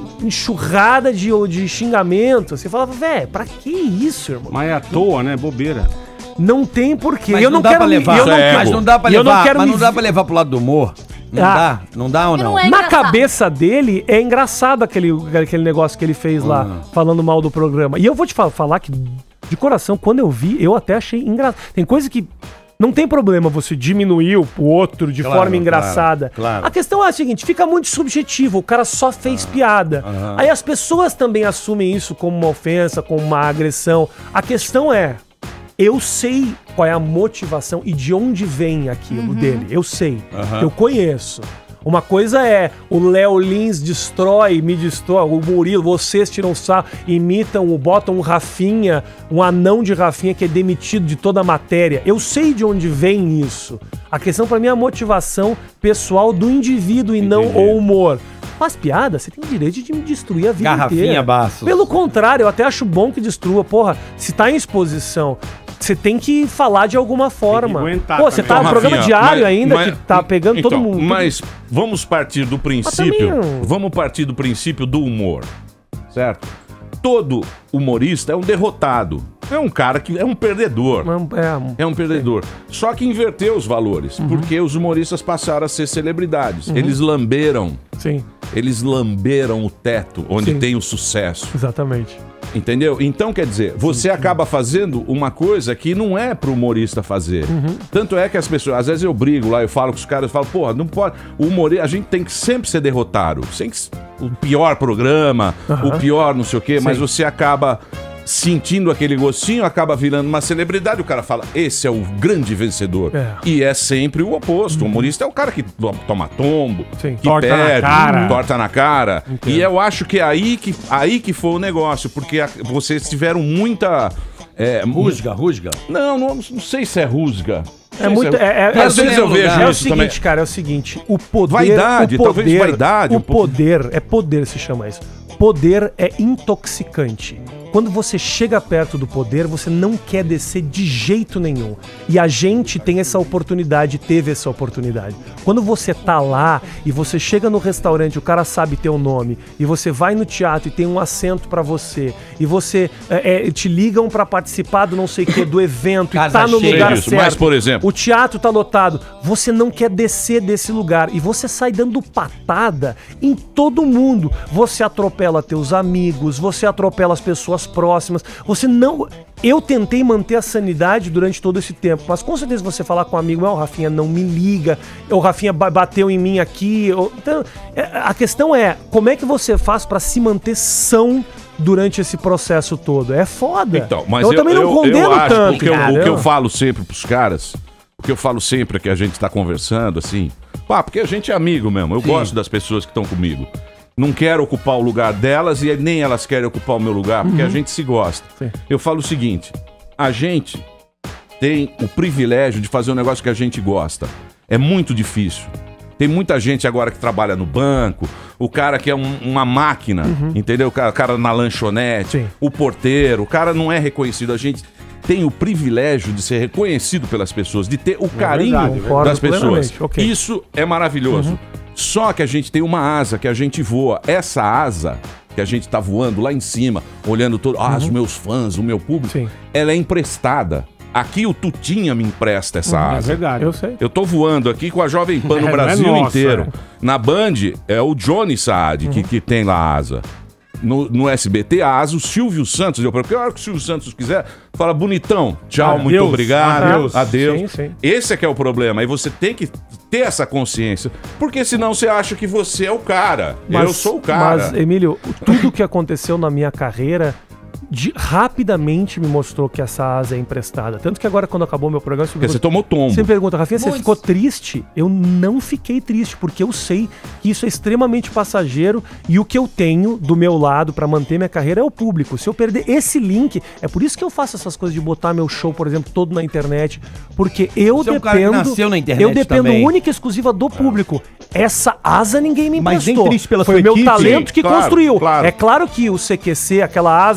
enxurrada de, de xingamento. Você falava, velho, pra que isso, irmão? Mas é à toa, né? Bobeira. Não tem porquê. Mas eu não, não dá quero pra levar. eu não, Mas não dá pra eu levar. não quero Mas me... não dá pra levar pro lado do humor. Não Ah. dá? Não dá ou não? Não é Na engraçado. cabeça dele, é engraçado aquele, aquele negócio que ele fez lá, Ah. falando mal do programa. E eu vou te falar, falar que, de coração, quando eu vi, eu até achei engraçado. Tem coisa que não tem problema você diminuir o outro de Claro, forma engraçada. claro, claro. A questão é a seguinte, fica muito subjetivo, o cara só fez piada. aham. Aí as pessoas também assumem isso como uma ofensa, como uma agressão. A questão é, eu sei qual é a motivação e de onde vem aquilo dele. Eu sei. Aham. Eu conheço. Uma coisa é o Léo Lins destrói, me destrói, o Murilo, vocês tiram sarro, imitam, botam um Rafinha, um anão de Rafinha que é demitido de toda a matéria. Eu sei de onde vem isso. A questão pra mim é a motivação pessoal do indivíduo e não o humor. Faz piada, você tem o direito de me destruir a vida Garrafinha inteira. Bastos. Pelo contrário, eu até acho bom que destrua. Porra, se tá em exposição, você tem que falar de alguma forma. aguentar Pô, você também. tá no Então, programa Rafinha, diário mas- ainda, mas- que tá pegando então, todo mundo. Mas vamos partir do princípio. também não- Vamos partir do princípio do humor. Certo? Todo humorista é um derrotado. É um cara que é um perdedor. É, É um perdedor. Só que inverteu os valores, Uhum. porque os humoristas passaram a ser celebridades. Eles lamberam. Sim, Eles lamberam o teto onde Sim. tem o sucesso. exatamente. Entendeu? Então, quer dizer, você acaba fazendo uma coisa que não é pro humorista fazer. Uhum. Tanto é que as pessoas, às vezes eu brigo lá, eu falo com os caras, eu falo, porra, não pode. O humorista, a gente tem que sempre ser derrotado. Sem que, o pior programa, Aham. o pior não sei o quê, mas Sim. você acaba sentindo aquele gostinho, acaba virando uma celebridade, o cara fala, esse é o grande vencedor. É. E é sempre o oposto. O humorista é o cara que to- toma tombo, Sim. que Torta na perde, cara. torta na cara. E eu acho que é aí que, aí que foi o negócio, porque a- vocês tiveram muita... É, Rusga, rusga. Não, não, não sei se é rusga. É muito. É, é, Às é- vezes eu vejo é o isso seguinte, também. cara, é o seguinte: o poder. Vaidade, o poder, talvez vaidade, O um pouco. poder, é poder se chama isso. Poder é intoxicante. Quando você chega perto do poder, você não quer descer de jeito nenhum. E a gente tem essa oportunidade, teve essa oportunidade. Quando você tá lá e você chega no restaurante, o cara sabe teu nome, e você vai no teatro e tem um assento pra você, e você é, é, te ligam pra participar do não sei o que, do evento, Casa e tá no cheia. lugar Isso, certo. mas, por exemplo- O teatro tá lotado. Você não quer descer desse lugar. E você sai dando patada em todo mundo. Você atropela teus amigos, você atropela as pessoas próximas. Você não... Eu tentei manter a sanidade durante todo esse tempo. Mas com certeza você falar com um amigo, "Ah, o Rafinha não me liga. O Rafinha ba- bateu em mim aqui." Eu- Então, é, a questão é, como é que você faz pra se manter são durante esse processo todo? É foda. Então, mas eu, eu, também não eu, condeno eu acho, tanto. o que eu, o entendeu? que eu falo sempre pros caras, o que eu falo sempre é que a gente tá conversando, assim, pá, porque a gente é amigo mesmo, eu gosto das pessoas que estão comigo. Não quero ocupar o lugar delas e nem elas querem ocupar o meu lugar, porque a gente se gosta. Sim. Eu falo o seguinte, a gente tem o privilégio de fazer um negócio que a gente gosta. É muito difícil. Tem muita gente agora que trabalha no banco, o cara que é um- uma máquina, entendeu? O cara, o cara na lanchonete, Sim. o porteiro, o cara não é reconhecido. A gente tem o privilégio de ser reconhecido pelas pessoas, de ter o carinho verdade, concordo das pessoas. plenamente, ok. Isso é maravilhoso. Só que a gente tem uma asa que a gente voa. Essa asa que a gente tá voando lá em cima, olhando todo, ah, os meus fãs, o meu público, Sim. ela é emprestada. Aqui o Tutinha me empresta essa É asa. verdade. Eu sei. Eu tô voando aqui com a Jovem Pan no É, Brasil não é nossa, inteiro. é. Na Band é o Johnny Saad que, que tem lá a asa. No, no S B T a asa, o Silvio Santos. Eu, porque a hora que o Silvio Santos quiser, fala bonitão, tchau, Adeus, muito obrigado, adeus. adeus. Sim, sim. Esse é que é o problema. Aí você tem que ter essa consciência. Porque senão você acha que você é o cara. Eu sou o cara. Mas, Emílio, tudo que aconteceu na minha carreira de- rapidamente me mostrou que essa asa é emprestada. Tanto que agora, quando acabou meu programa, você Porque me você pergunta, tomou tombo. você me pergunta, Rafinha, você Muitos. ficou triste? Eu não fiquei triste, porque eu sei que isso é extremamente passageiro e o que eu tenho do meu lado pra manter minha carreira é o público. Se eu perder esse link, é por isso que eu faço essas coisas de botar meu show, por exemplo, todo na internet, porque eu Você é um cara que dependo, nasceu na internet eu dependo também. única e exclusiva do público. Essa asa ninguém me Mas nem emprestou. triste pela Foi sua o meu equipe? talento Sim, que claro, construiu. claro. É claro que o C Q C, aquela asa que me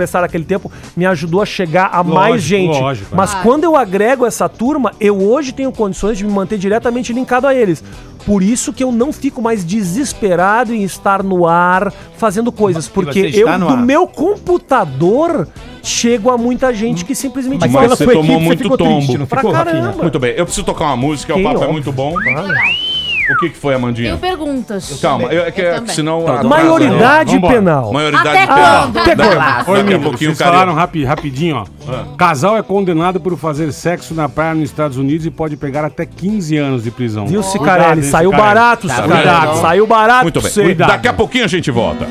emprestaram aquele tempo, me ajudou a chegar a Lógico, mais gente. lógico, Mas é. quando eu agrego essa turma, eu hoje tenho condições de me manter diretamente linkado a eles. Por isso que eu não fico mais desesperado em estar no ar fazendo coisas. Porque você eu, está no do ar. meu computador, chego a muita gente que simplesmente... Mas pela você sua tomou equipe, você muito ficou tombo. triste, não Pra ficou, caramba. Rafinha? Muito bem, eu preciso tocar uma música, Sim, o papo é óbvio. muito bom. O que, que foi, Amandinha? Tenho perguntas. Calma, eu, é que, Eu é, também. senão... Tá, atrasa, maioridade né? penal. Maioridade Até penal. quando? Daqui- Até quando? Daqui a Amigo, pouquinho o vocês falaram cara... rapi, rapidinho, ó. Ah. Casal é condenado por fazer sexo na praia nos Estados Unidos e pode pegar até quinze anos de prisão. Viu, Cuidado, Cicarelli? hein, Saiu Cicarelli. barato, Tá Cicarelli. vendo? Saiu barato. Muito bem, você. daqui a pouquinho a gente volta.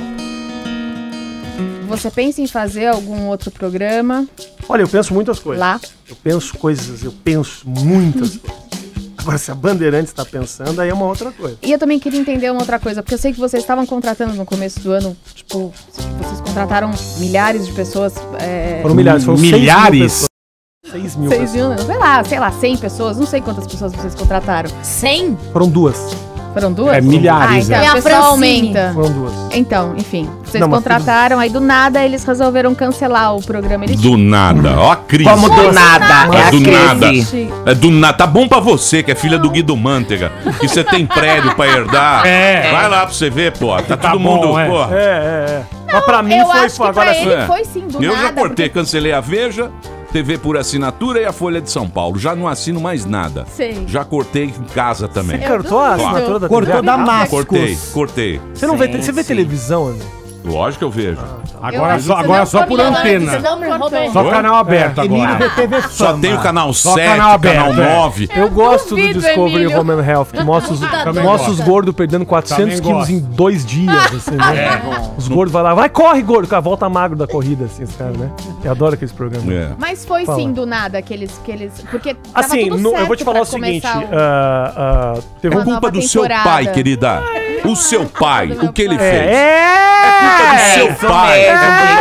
Você pensa em fazer algum outro programa Olha, eu penso muitas coisas. lá? Eu penso coisas, eu penso muitas coisas. Agora, se a Bandeirantes está pensando, aí é uma outra coisa. E eu também queria entender uma outra coisa, porque eu sei que vocês estavam contratando no começo do ano, tipo, vocês contrataram milhares de pessoas. É... Foram milhares, foram Milhares? seis mil Seis pessoas. mil, sei lá, sei lá, cem pessoas, não sei quantas pessoas vocês contrataram. cem? Foram duas. Foram duas? É milhares, Ah, então é. o pessoal E a Francine? aumenta. Foram duas. Então, enfim, vocês Não, mas contrataram, aí do nada eles resolveram cancelar o programa. Eles Do nada, ó a crise. Como do nada? É É a do nada. crise. É do nada. Tá bom pra você, que é filha do Guido Mantega, que você tem prédio pra herdar. É. Vai lá pra você ver, pô. Tá, Tá todo bom, mundo, é. pô. É, é, é. Mas pra mim eu foi, acho que agora pra ele é. foi sim, do Eu nada. já cortei, porque- cancelei a Veja, T V por assinatura e a Folha de São Paulo. Já não assino mais nada. Sei. Já cortei em casa também. Você cortou a duvido. assinatura da Cortou T V? da Mascos. Cortei, cortei. Você não vê, Sim, você vê sim. televisão, André? Lógico que eu vejo. Agora, acho só, que você agora não só por cortou, antena. Você não me roubou. Só canal aberto Emílio agora. vê T V Só Fama. tem o canal Só sete, canal canal, aberto, é. nove. Eu gosto do duvido, Discovery Emílio. Home and Health, que mostra os, Também mostra os gosto. gordos perdendo quatrocentos Também quilos gosto. em dois dias, assim, né? Os gordos vão lá, vai, corre, gordo, cara, volta magro da corrida, assim, os caras, né? Eu adoro aqueles programas. É. Mas foi Fala. sim do nada que eles. Que eles porque tava Assim, tudo no- eu certo vou te falar pra o seguinte, começar o- ah, ah, teve Uma um... Culpa nova do seu temporada. pai, querida. O seu pai, do meu o que ele pai. fez? É, Culpa do seu isso pai. mesmo,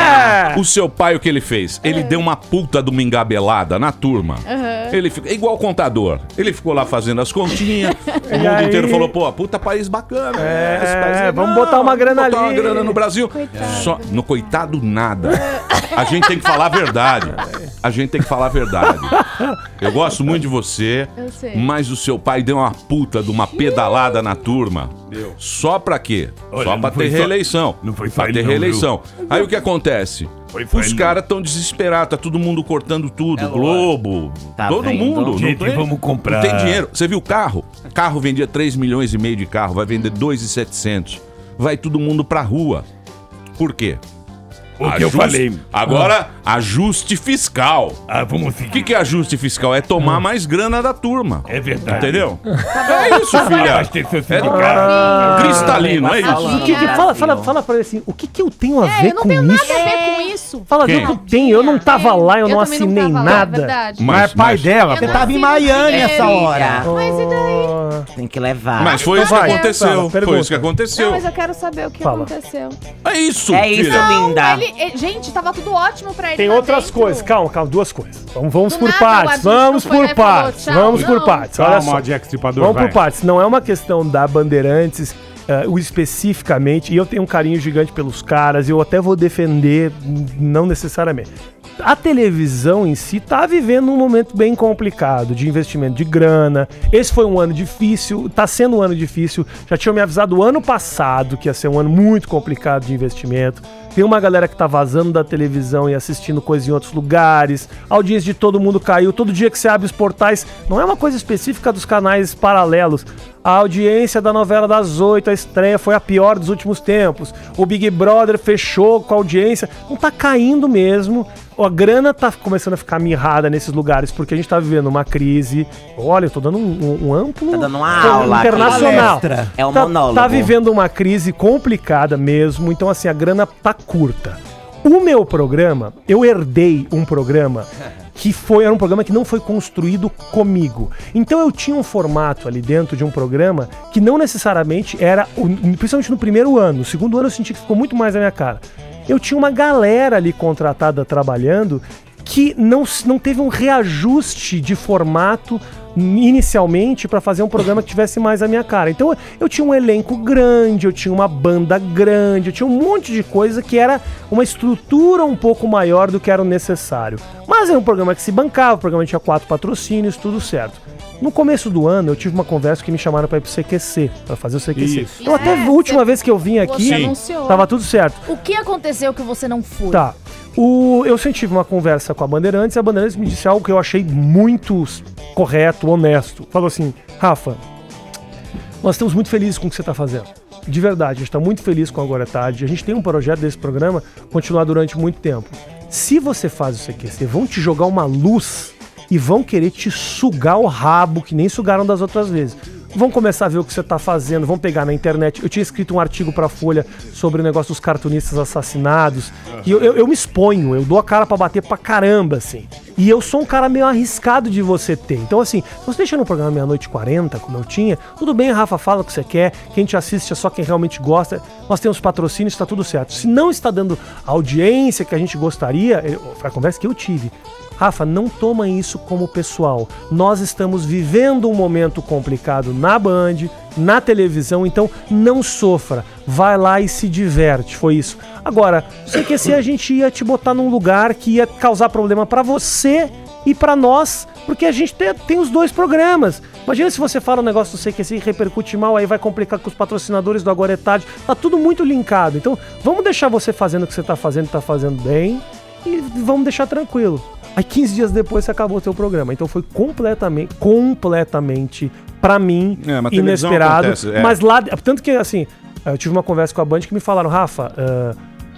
é. O seu pai, o que ele fez? Ele deu uma puta de uma engabelada na turma. Ele fica é igual contador. Ele ficou lá fazendo as continhas. O mundo aí? inteiro falou, pô, puta país bacana. É, esse país é vamos legal, botar uma grana botar uma ali. grana no Brasil. Só, no coitado, nada. A gente tem que falar a verdade. A gente tem que falar a verdade. Eu gosto muito de você, Eu sei. mas o seu pai deu uma puta de uma pedalada na turma. Só pra quê? Olha, só não pra foi ter só- reeleição. não foi pra só ter ele não, reeleição. Aí o que acontece? Foi só Os ele caras estão desesperados, tá todo mundo cortando tudo. É Globo, Tá todo vendo? mundo. Gente, não tem, vamos comprar. Não tem dinheiro. Você viu o carro? Carro vendia três milhões e meio de carro, vai vender dois milhões e setecentos. Vai todo mundo pra rua. Por quê? O que eu falei. Agora, ajuste fiscal. Ah, vamos O que, que é ajuste fiscal? É tomar mais grana da turma. É verdade. Entendeu? É isso, filha. Abastecer seu É sindicato. cristalino, é isso. O que que- fala, fala, fala pra ele assim, o que que eu tenho a É, ver eu não com tenho isso? nada a ver com isso. Fala, Quem? não tenho, eu não tava lá, eu, Eu não também não assinei tava lá, é nada. verdade. Mas é pai dela, Você pô. tava em Miami essa hora. Mas e daí? Tem que levar. Mas foi Então isso que vai, aconteceu. fala, Foi pergunta. isso que aconteceu. Não, mas eu quero saber o que Fala. aconteceu. É isso, É isso, filha. linda. Ele, ele- gente, tava tudo ótimo pra ele. Tem lá outras dentro. coisas, calma, calma, duas coisas. Vamos, vamos Do por nada, o partes, Adilson vamos foi lá por e falou, partes, tchau. vamos por Não. partes. Olha Calma, só. Jack Stripador, Vamos vai. por partes. Não é uma questão da Bandeirantes, eh, o especificamente, e eu tenho um carinho gigante pelos caras, e eu até vou defender, n- não necessariamente. A televisão em si tá vivendo um momento bem complicado de investimento de grana. Esse foi um ano difícil, tá sendo um ano difícil. Já tinham me avisado ano passado que ia ser um ano muito complicado de investimento. Tem uma galera que tá vazando da televisão e assistindo coisas em outros lugares. A audiência de todo mundo caiu. Todo dia que você abre os portais, não é uma coisa específica dos canais paralelos. A audiência da novela das oito, a estreia, foi a pior dos últimos tempos. O Big Brother fechou com a audiência. Não tá caindo mesmo. A grana tá começando a ficar mirrada nesses lugares, porque a gente tá vivendo uma crise. Olha, eu tô dando um, um- um amplo... Tá dando uma aula aqui. internacional. Palestra. É um Tá- monólogo. Tá vivendo uma crise complicada mesmo, então assim, a grana tá curta. O meu programa, eu herdei um programa que foi, era um programa que não foi construído comigo. Então eu tinha um formato ali dentro de um programa que não necessariamente era, o- principalmente no primeiro ano, no segundo ano eu senti que ficou muito mais na minha cara. Eu tinha uma galera ali contratada trabalhando que não, não teve um reajuste de formato inicialmente para fazer um programa que tivesse mais a minha cara. Então eu tinha um elenco grande, eu tinha uma banda grande, eu tinha um monte de coisa que era uma estrutura um pouco maior do que era o necessário. Mas era um programa que se bancava, o programa tinha quatro patrocínios, tudo certo. No começo do ano eu tive uma conversa que me chamaram para ir pro C Q C, para fazer o C Q C. Isso. Então até É, a última vez que eu vim aqui, você anunciou. tava tudo certo. O que aconteceu que você não foi? Tá. O, eu sempre tive uma conversa com a Bandeirantes e a Bandeirantes me disse algo que eu achei muito correto, honesto. Falou assim, Rafa, nós estamos muito felizes com o que você está fazendo. De verdade, a gente está muito feliz com a Agora é Tarde. A gente tem um projeto desse programa continuar durante muito tempo. Se você faz o C Q C, vão te jogar uma luz e vão querer te sugar o rabo, que nem sugaram das outras vezes. Vão começar a ver o que você tá fazendo, vão pegar na internet. Eu tinha escrito um artigo pra Folha sobre o negócio dos cartunistas assassinados. E eu, eu, eu me exponho, eu dou a cara pra bater pra caramba, assim. E eu sou um cara meio arriscado de você ter. Então, assim, se você deixa no programa meia-noite e quarenta, como eu tinha, tudo bem, Rafa, fala o que você quer. Quem te assiste é só quem realmente gosta. Nós temos patrocínios, tá tudo certo. Se não está dando a audiência que a gente gostaria, foi a conversa que eu tive. Rafa, não toma isso como pessoal. Nós estamos vivendo um momento complicado na Band, na televisão, então não sofra. Vai lá e se diverte, foi isso. Agora, sei que assim a gente ia te botar num lugar que ia causar problema pra você e pra nós, porque a gente tem, tem os dois programas. Imagina se você fala um negócio do C Q C e repercute mal, aí vai complicar com os patrocinadores do Agora é Tarde. Tá tudo muito linkado. Então, vamos deixar você fazendo o que você tá fazendo, tá fazendo bem, e vamos deixar tranquilo. Aí quinze dias depois você acabou o seu programa. Então foi completamente, completamente, pra mim, é, mas inesperado. Acontece, é. Mas lá, tanto que assim, eu tive uma conversa com a Band que me falaram, Rafa, uh,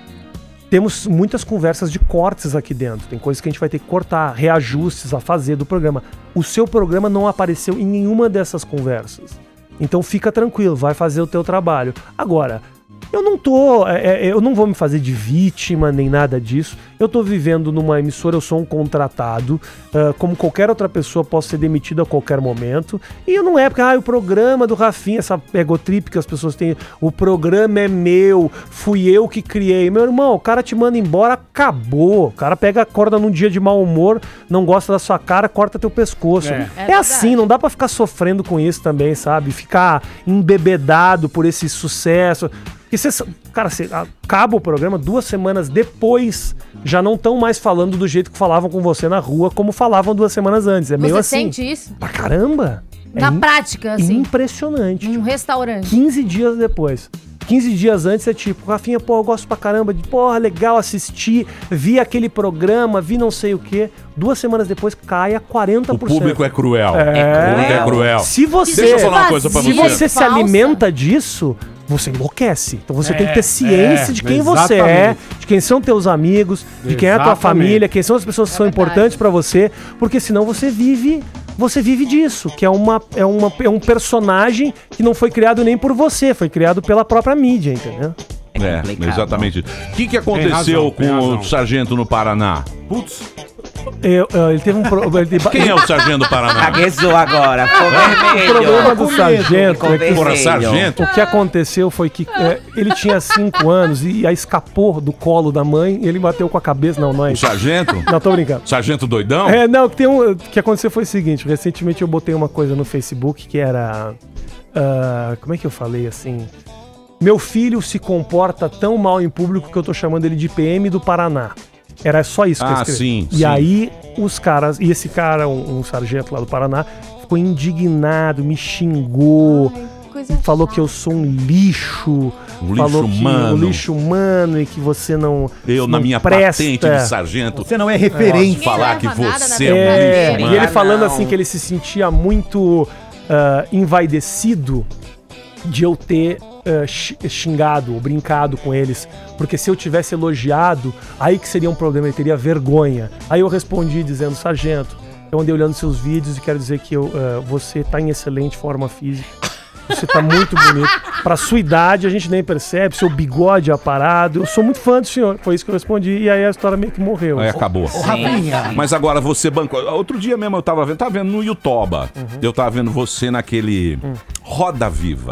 temos muitas conversas de cortes aqui dentro. Tem coisas que a gente vai ter que cortar, reajustes a fazer do programa. O seu programa não apareceu em nenhuma dessas conversas. Então fica tranquilo, vai fazer o teu trabalho. Agora, eu não tô, é, eu não vou me fazer de vítima nem nada disso. Eu tô vivendo numa emissora, eu sou um contratado, uh, como qualquer outra pessoa, posso ser demitido a qualquer momento. E não é porque, ah, o programa do Rafinha, essa egotrip que as pessoas têm, o programa é meu, fui eu que criei. Meu irmão, o cara te manda embora, acabou. O cara pega a corda num dia de mau humor, não gosta da sua cara, corta teu pescoço. É, é, é assim, não dá pra ficar sofrendo com isso também, sabe? Ficar embebedado por esse sucesso. Porque você, cara, você acaba o programa, duas semanas depois, já não estão mais falando do jeito que falavam com você na rua, como falavam duas semanas antes. É meio assim. Você sente isso? Pra caramba! Na é prática, assim? Impressionante. Num restaurante. quinze dias depois. quinze dias antes é tipo, Rafinha, pô, eu gosto pra caramba de, porra, legal assistir, vi aquele programa, vi não sei o quê. Duas semanas depois cai a quarenta por cento. O público é cruel. É, é cruel. É cruel. Se você, Deixa eu falar uma coisa pra se você. você se alimenta disso, você enlouquece. Então você É, tem que ter ciência é, de quem exatamente. você é, de quem são teus amigos, de quem é a tua Exatamente. família, quem são as pessoas que são importantes pra você, porque senão você vive, você vive disso, que é, uma, é, uma, é um personagem que não foi criado nem por você, foi criado pela própria mídia, entendeu? É, exatamente. O que, que aconteceu razão, tem com razão. o sargento no Paraná? Putz. Eu, eu, ele teve um problema. Quem é o sargento do Paraná? Caguezou agora, ficou vermelho. O problema do sargento Ficou é que, vermelho. sargento? o que aconteceu foi que é, ele tinha cinco anos e aí escapou do colo da mãe e ele bateu com a cabeça. Não, não é O isso. sargento? Não, tô brincando. Sargento doidão? É, não, que tem um, o que aconteceu foi o seguinte, recentemente eu botei uma coisa no Facebook que era, ah, como é que eu falei assim, meu filho se comporta tão mal em público que eu tô chamando ele de P M do Paraná. Era só isso que eu Ah, escrevi. sim, E sim. aí os caras, e esse cara, um, um sargento lá do Paraná, ficou indignado, me xingou, falou que eu sou um lixo, Um falou lixo que humano. um lixo humano e que você não Eu, não na minha presta. patente de sargento, Você não é referente. posso falar que você é É, um lixo e humano. ele falando assim que ele se sentia muito ah, envaidecido de eu ter ah, xi- xingado ou brincado com eles, porque se eu tivesse elogiado, aí que seria um problema, ele teria vergonha. Aí eu respondi dizendo, sargento, eu andei olhando seus vídeos e quero dizer que eu, ah, você tá em excelente forma física, você tá muito bonito. Pra sua idade a gente nem percebe, seu bigode aparado, eu sou muito fã do senhor. Foi isso que eu respondi e aí a história meio que morreu. Aí acabou. Ô, Rafinha. Mas agora você bancou. Outro dia mesmo eu tava vendo, tava vendo no YouTube. Eu tava vendo você naquele Roda Viva.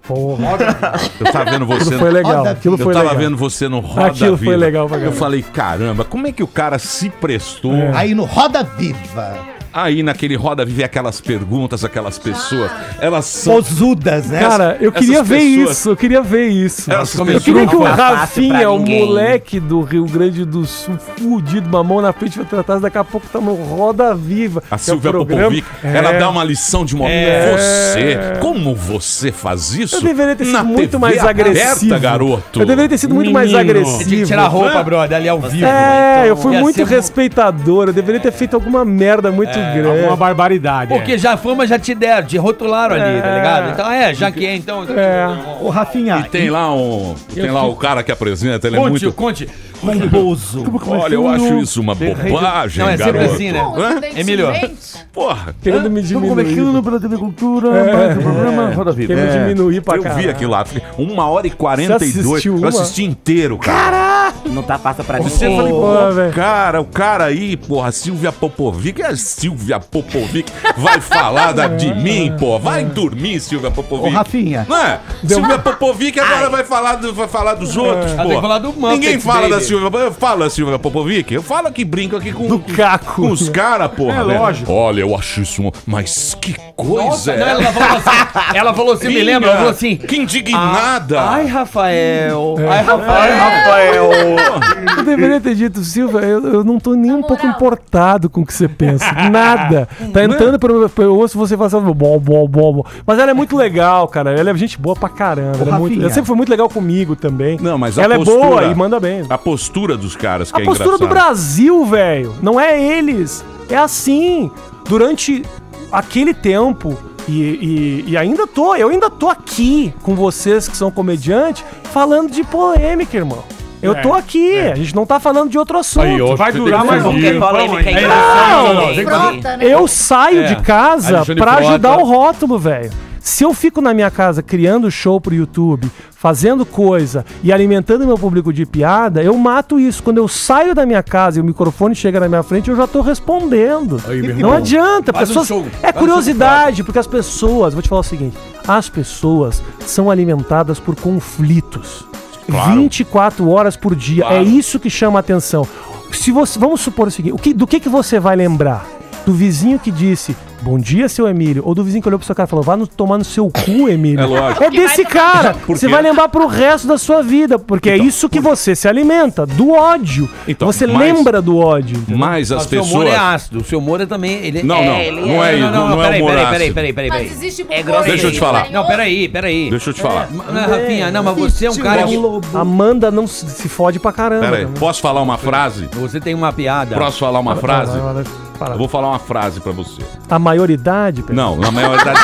Porra. Eu tava vendo você Aquilo foi legal, Roda aquilo Viva. foi Eu tava legal. vendo você no Roda Aquilo Viva. foi legal pra Eu caramba. falei, caramba, como é que o cara se prestou? É. Aí no Roda Viva. Aí naquele Roda Viva, aquelas perguntas, aquelas pessoas, elas são... Posudas, né? Cara, eu Essas queria ver pessoas- isso, eu queria ver isso. Elas Eu começaram queria que o a falar fácil Rafinha, pra o ninguém. moleque do Rio Grande do Sul, fudido, uma mão na frente, vai tratar, daqui a pouco tá no Roda Viva. A que é o Silvia programa- Popovic, ela É. dá uma lição de moral. É. Você, como você faz isso? Eu deveria ter sido na muito T V mais aberta, agressivo. garoto. Eu deveria ter sido muito mais Menino. agressivo. Você tinha que tirar a roupa, brother, ali ao vivo. É, Então, eu fui ia muito ser um- respeitador. Eu deveria ter feito alguma merda muito grande. Alguma barbaridade. Porque já a fama já te deram, te rotularam ali, tá É. ligado? Então, é, já que é, então... Ô, Rafinha. E tem lá um. Tem lá o cara que apresenta, ele é Conte, muito. conte. Pomposo. Olha, eu acho isso uma bobagem, Não, é sempre garoto. assim, né? Hã? Emílio. Porra. Querendo me diminuir. pela T V Cultura, É. mais um programa Roda Viva. Querendo É. diminuir pra Eu caralho. vi aquilo lá, uma hora e quarenta e Você dois. assistiu Eu uma? assisti inteiro, cara. Não tá fácil pra Você ninguém. falei, Pô, pô, velho. cara, o cara aí, porra, Silvia Popovic, é a Silvia Popovic, vai falar da, de mim, pô, vai dormir, Silvia Popovic. Ô, Rafinha. Não é? Silvia Popovic agora vai falar, do- vai falar dos outros, Ela pô. tem que falar do Muppet Ninguém fala da Baby. Silvia, eu falo da Silvia Popovic, eu falo que brinco aqui com, Do Caco. com os caras, porra. É velho. lógico. Olha, eu acho isso, um- mas que coisa Nossa, é não, ela falou assim, ela falou assim, me lembra, ela falou assim... Que indignada. Ai, Rafael. É. Ai, Rafael. Eu deveria ter dito, Silvia, eu, eu não tô nem um pouco importado com o que você pensa. Nada. Tá entrando pelo, pelo osso, você fala assim, bom, bom, bom, bom. Mas ela é muito legal, cara. Ela é gente boa pra caramba. Ela, é muito, Rafinha. ela sempre foi muito legal comigo também. Não, mas a ela postura- é boa e manda bem. A postura dos caras que A é postura do engraçada. Brasil, velho, não é eles. É assim. Durante aquele tempo, e, e, e ainda tô, eu ainda tô aqui com vocês que são comediantes, falando de polêmica, irmão. Eu É, tô aqui, a gente não tá falando de outro assunto. Aí, ó, vai durar mais um Qualquer dia. polêmica é Não, engraçada. não, não, Frota, né? Eu saio É. de casa Alexandre pra Frota. ajudar o rótulo, velho. Se eu fico na minha casa criando show pro YouTube, fazendo coisa e alimentando meu público de piada, eu mato isso. Quando eu saio da minha casa e o microfone chega na minha frente, eu já tô respondendo. Aí, meu Não irmão. adianta, Faz um pessoas. show. É Faz um curiosidade, porque as pessoas, vou te falar o seguinte, as pessoas são alimentadas por conflitos. Claro. vinte e quatro horas por dia. Claro. É isso que chama a atenção. Se você, vamos supor o seguinte, o que, do que, que você vai lembrar? Do vizinho que disse, bom dia, seu Emílio, ou do vizinho que olhou pro seu cara e falou, vá no, tomar no seu cu, Emílio. É lógico. É desse cara. Por Você quê? vai lembrar pro resto da sua vida, porque é isso que você se alimenta, do ódio. Então, você mas- lembra do ódio. entendeu? Mas O as seu humor pessoas. é ácido, o seu humor é também... Ele Não, não, é, ele não é isso, não é peraí, humor peraí, ácido. peraí, peraí, peraí, Mas peraí. existe É bom grosseiro. Deixa eu te falar. Não, peraí, peraí. Deixa eu te falar. Não, Rafinha, não, mas você é um cara que... Amanda não se, se fode pra caramba. Pera aí, também. posso falar uma frase? Você tem uma piada. Posso falar uma frase? Vai, vai, vai, vai. Eu vou falar uma frase pra você. A maioridade, Pedro? Não, na maioridade.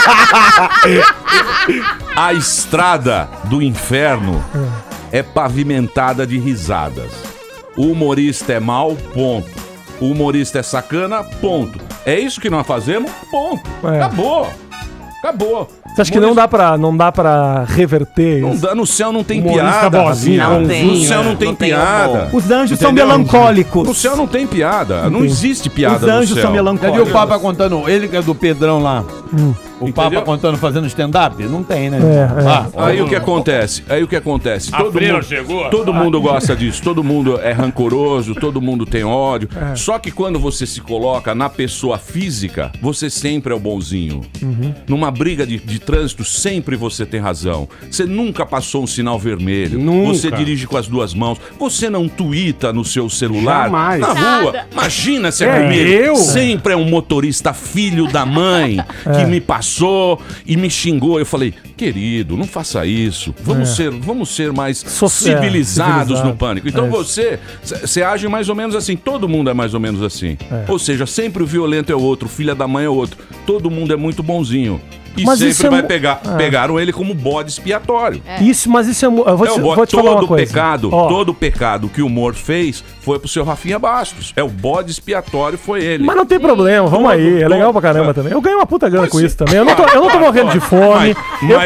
A estrada do inferno é pavimentada de risadas. O humorista é mau, ponto. O humorista é sacana, ponto. É isso que nós fazemos, ponto. É. Acabou. Acabou. Você acha que não dá pra, não dá pra reverter Não isso? dá, no céu não tem Humorista piada. bozinho, Rafinha. não tem, no céu não não tem tem piada. humor. Os anjos são Entendeu? melancólicos. No céu não tem piada. Não Entendi. existe piada Os no anjos céu. são Já viu o melancólicos. Papa contando, ele que é do Pedrão lá, o Papa Entendeu? contando fazendo stand-up? Não tem, né? É, é. Ah, Aí o que acontece? Aí o que acontece? A Todo freira mundo, chegou. todo mundo gosta disso, todo mundo é rancoroso, todo mundo tem ódio. É. Só que quando você se coloca na pessoa física, você sempre é o bonzinho. Uhum. Numa briga de, de trânsito, sempre você tem razão. Você nunca passou um sinal vermelho. Nunca. Você dirige com as duas mãos. Você não tuita no seu celular. Jamais. Na rua. Nada. Imagina se é, É, comigo. eu? Sempre é um motorista filho da mãe que me passou e me xingou. Eu falei, querido, não faça isso. Vamos, É. ser, vamos ser mais So- civilizados é, civilizado. no pânico. Então É isso. você, você age mais ou menos assim. Todo mundo é mais ou menos assim. É. Ou seja, sempre o violento é o outro, o filho da mãe é o outro. Todo mundo é muito bonzinho. E Mas isso sempre é vai mu- pegar. É. Pegaram ele como bode expiatório. Isso, mas isso é. mu- Eu vou É te, o bo- vou te falar uma todo coisa. pecado, Ó, todo pecado que o humor fez foi pro seu Rafinha Bastos. É o bode expiatório, foi ele. Mas não tem problema, vamos Todo, aí. É todo. legal pra caramba É. também. Eu ganho uma puta grana Mas com sim. isso também. Eu não tô, eu não tô morrendo de fome. Mas- eu mas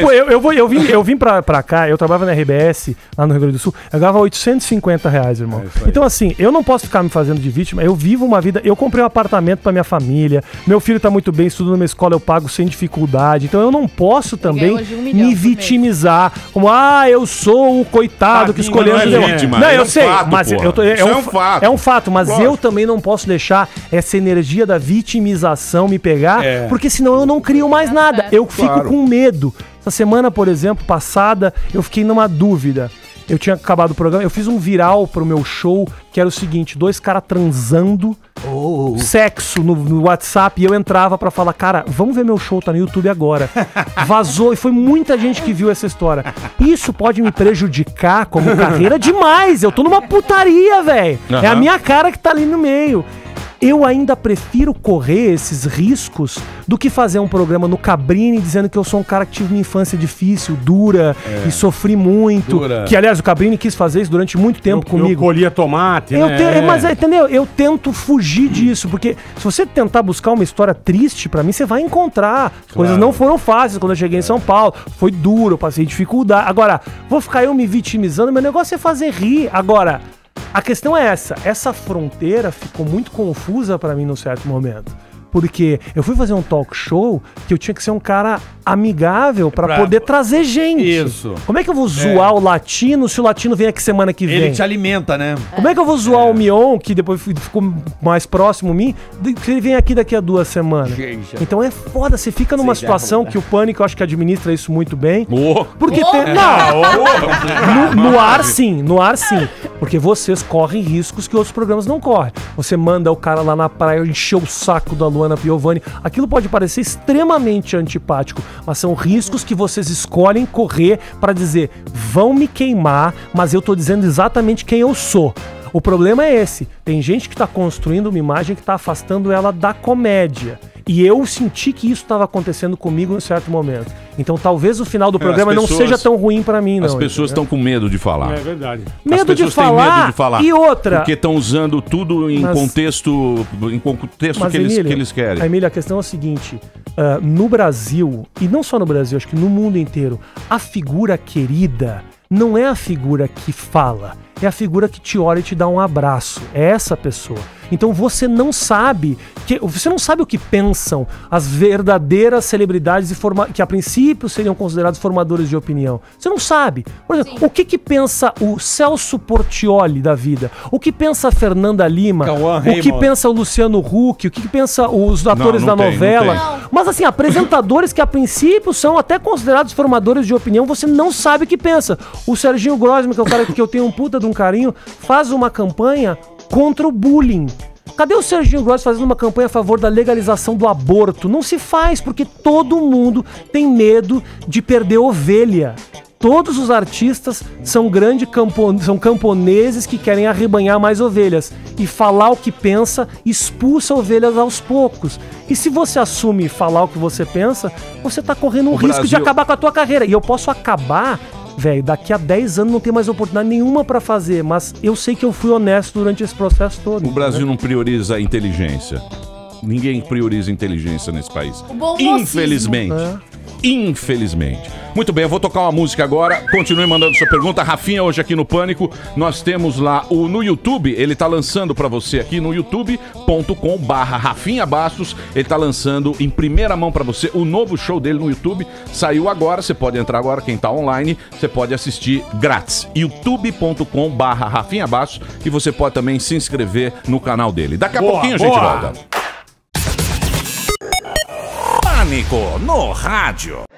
tipo, eu, eu, vou, eu vim, eu vim pra, pra cá, eu trabalhava na R B S, lá no Rio Grande do Sul, eu ganhava oitocentos e cinquenta reais, irmão. É então, assim, eu não posso ficar me fazendo de vítima, eu vivo uma vida, eu comprei um apartamento pra minha família, meu filho tá muito bem, estuda numa escola, eu pago sem dificuldade, então eu não posso também um me vitimizar, como, ah, eu sou o coitado ah, que escolheu... Não, é vítima, não é eu um sei, fato, mas eu tô, é, é um, um fato. É um fato, mas Lógico. eu também não posso deixar essa energia da vitimização me pegar, É. porque senão eu não crio mais nada. Eu fico Claro. com medo. Essa semana, por exemplo, passada, eu fiquei numa dúvida. Eu tinha acabado o programa, eu fiz um viral pro meu show, que era o seguinte, dois caras transando, oh. sexo no, no WhatsApp, e eu entrava pra falar, cara, vamos ver meu show, tá no YouTube agora. Vazou, e foi muita gente que viu essa história. Isso pode me prejudicar como carreira demais, eu tô numa putaria, velho. Uhum. É a minha cara que tá ali no meio. Eu ainda prefiro correr esses riscos do que fazer um programa no Cabrini dizendo que eu sou um cara que tive uma infância difícil, dura, é. e sofri muito. Dura. Que, aliás, o Cabrini quis fazer isso durante muito tempo eu, comigo. Eu colhia tomate, eu né? te, mas, entendeu? Eu tento fugir disso, porque se você tentar buscar uma história triste pra mim, você vai encontrar. As coisas não foram fáceis quando eu cheguei em São Paulo. Foi duro, eu passei dificuldade. Agora, vou ficar eu me vitimizando, meu negócio é fazer rir. Agora... A questão é essa, essa fronteira ficou muito confusa pra mim num certo momento. Porque eu fui fazer um talk show que eu tinha que ser um cara amigável pra, pra... poder trazer gente. Isso. Como é que eu vou zoar é. o latino se o latino vem aqui semana que vem? Ele te alimenta, né? Como é que eu vou zoar é. o Mion, que depois ficou mais próximo a mim, se ele vem aqui daqui a duas semanas? Gente. Então é foda, você fica numa Sim, situação que o Pânico, eu acho que administra isso muito bem. Oh. Porque oh. tem... Não! Oh. No, no ar sim, no ar sim. Porque vocês correm riscos que outros programas não correm. Você manda o cara lá na praia encher o saco da Luana Piovani. Aquilo pode parecer extremamente antipático, mas são riscos que vocês escolhem correr pra dizer, vão me queimar, mas eu tô dizendo exatamente quem eu sou. O problema é esse. Tem gente que tá construindo uma imagem que tá afastando ela da comédia. E eu senti que isso estava acontecendo comigo em um certo momento. Então talvez o final do programa pessoas, não seja tão ruim pra mim, não. As pessoas estão com medo de falar. É verdade. Medo de falar, medo de falar. E outra... Porque estão usando tudo em mas, contexto, em contexto que, Emília, eles, que eles querem. Emília, a questão é o seguinte. Uh, no Brasil, e não só no Brasil, acho que no mundo inteiro, a figura querida não é a figura que fala. É a figura que te olha e te dá um abraço. É essa pessoa. Então você não sabe que você não sabe o que pensam as verdadeiras celebridades e forma, que a princípio seriam considerados formadores de opinião. Você não sabe. Por exemplo, Sim. o que que pensa o Celso Portiolli da vida? O que pensa a Fernanda Lima? Cauã o Raymond. Que pensa o Luciano Huck? O que que pensa os atores não, não da tem, novela? Não Mas assim, apresentadores que a princípio são até considerados formadores de opinião, você não sabe o que pensa. O Serginho Grosman, que é o cara que eu tenho um puta de um carinho, faz uma campanha contra o bullying. Cadê o Serginho Grosman fazendo uma campanha a favor da legalização do aborto? Não se faz, porque todo mundo tem medo de perder ovelha. Todos os artistas são grandes campo... são camponeses que querem arrebanhar mais ovelhas. E falar o que pensa expulsa ovelhas aos poucos. E se você assume falar o que você pensa, você tá correndo um o risco Brasil... de acabar com a tua carreira. E eu posso acabar... Velho, daqui a dez anos não tem mais oportunidade nenhuma pra fazer, mas eu sei que eu fui honesto durante esse processo todo. O Brasil né? não prioriza a inteligência. Ninguém prioriza a inteligência nesse país. Infelizmente. É. Infelizmente. Muito bem, eu vou tocar uma música agora. Continue mandando sua pergunta. Rafinha, hoje aqui no Pânico, nós temos lá o no YouTube. Ele tá lançando pra você aqui no youtube ponto com barra Rafinha Bastos. Ele tá lançando em primeira mão pra você o novo show dele no YouTube. Saiu agora, você pode entrar agora, quem tá online, você pode assistir grátis. youtube ponto com barra Rafinha Bastos. E você pode também se inscrever no canal dele. Daqui a boa, pouquinho boa. a gente volta. Pânico no rádio.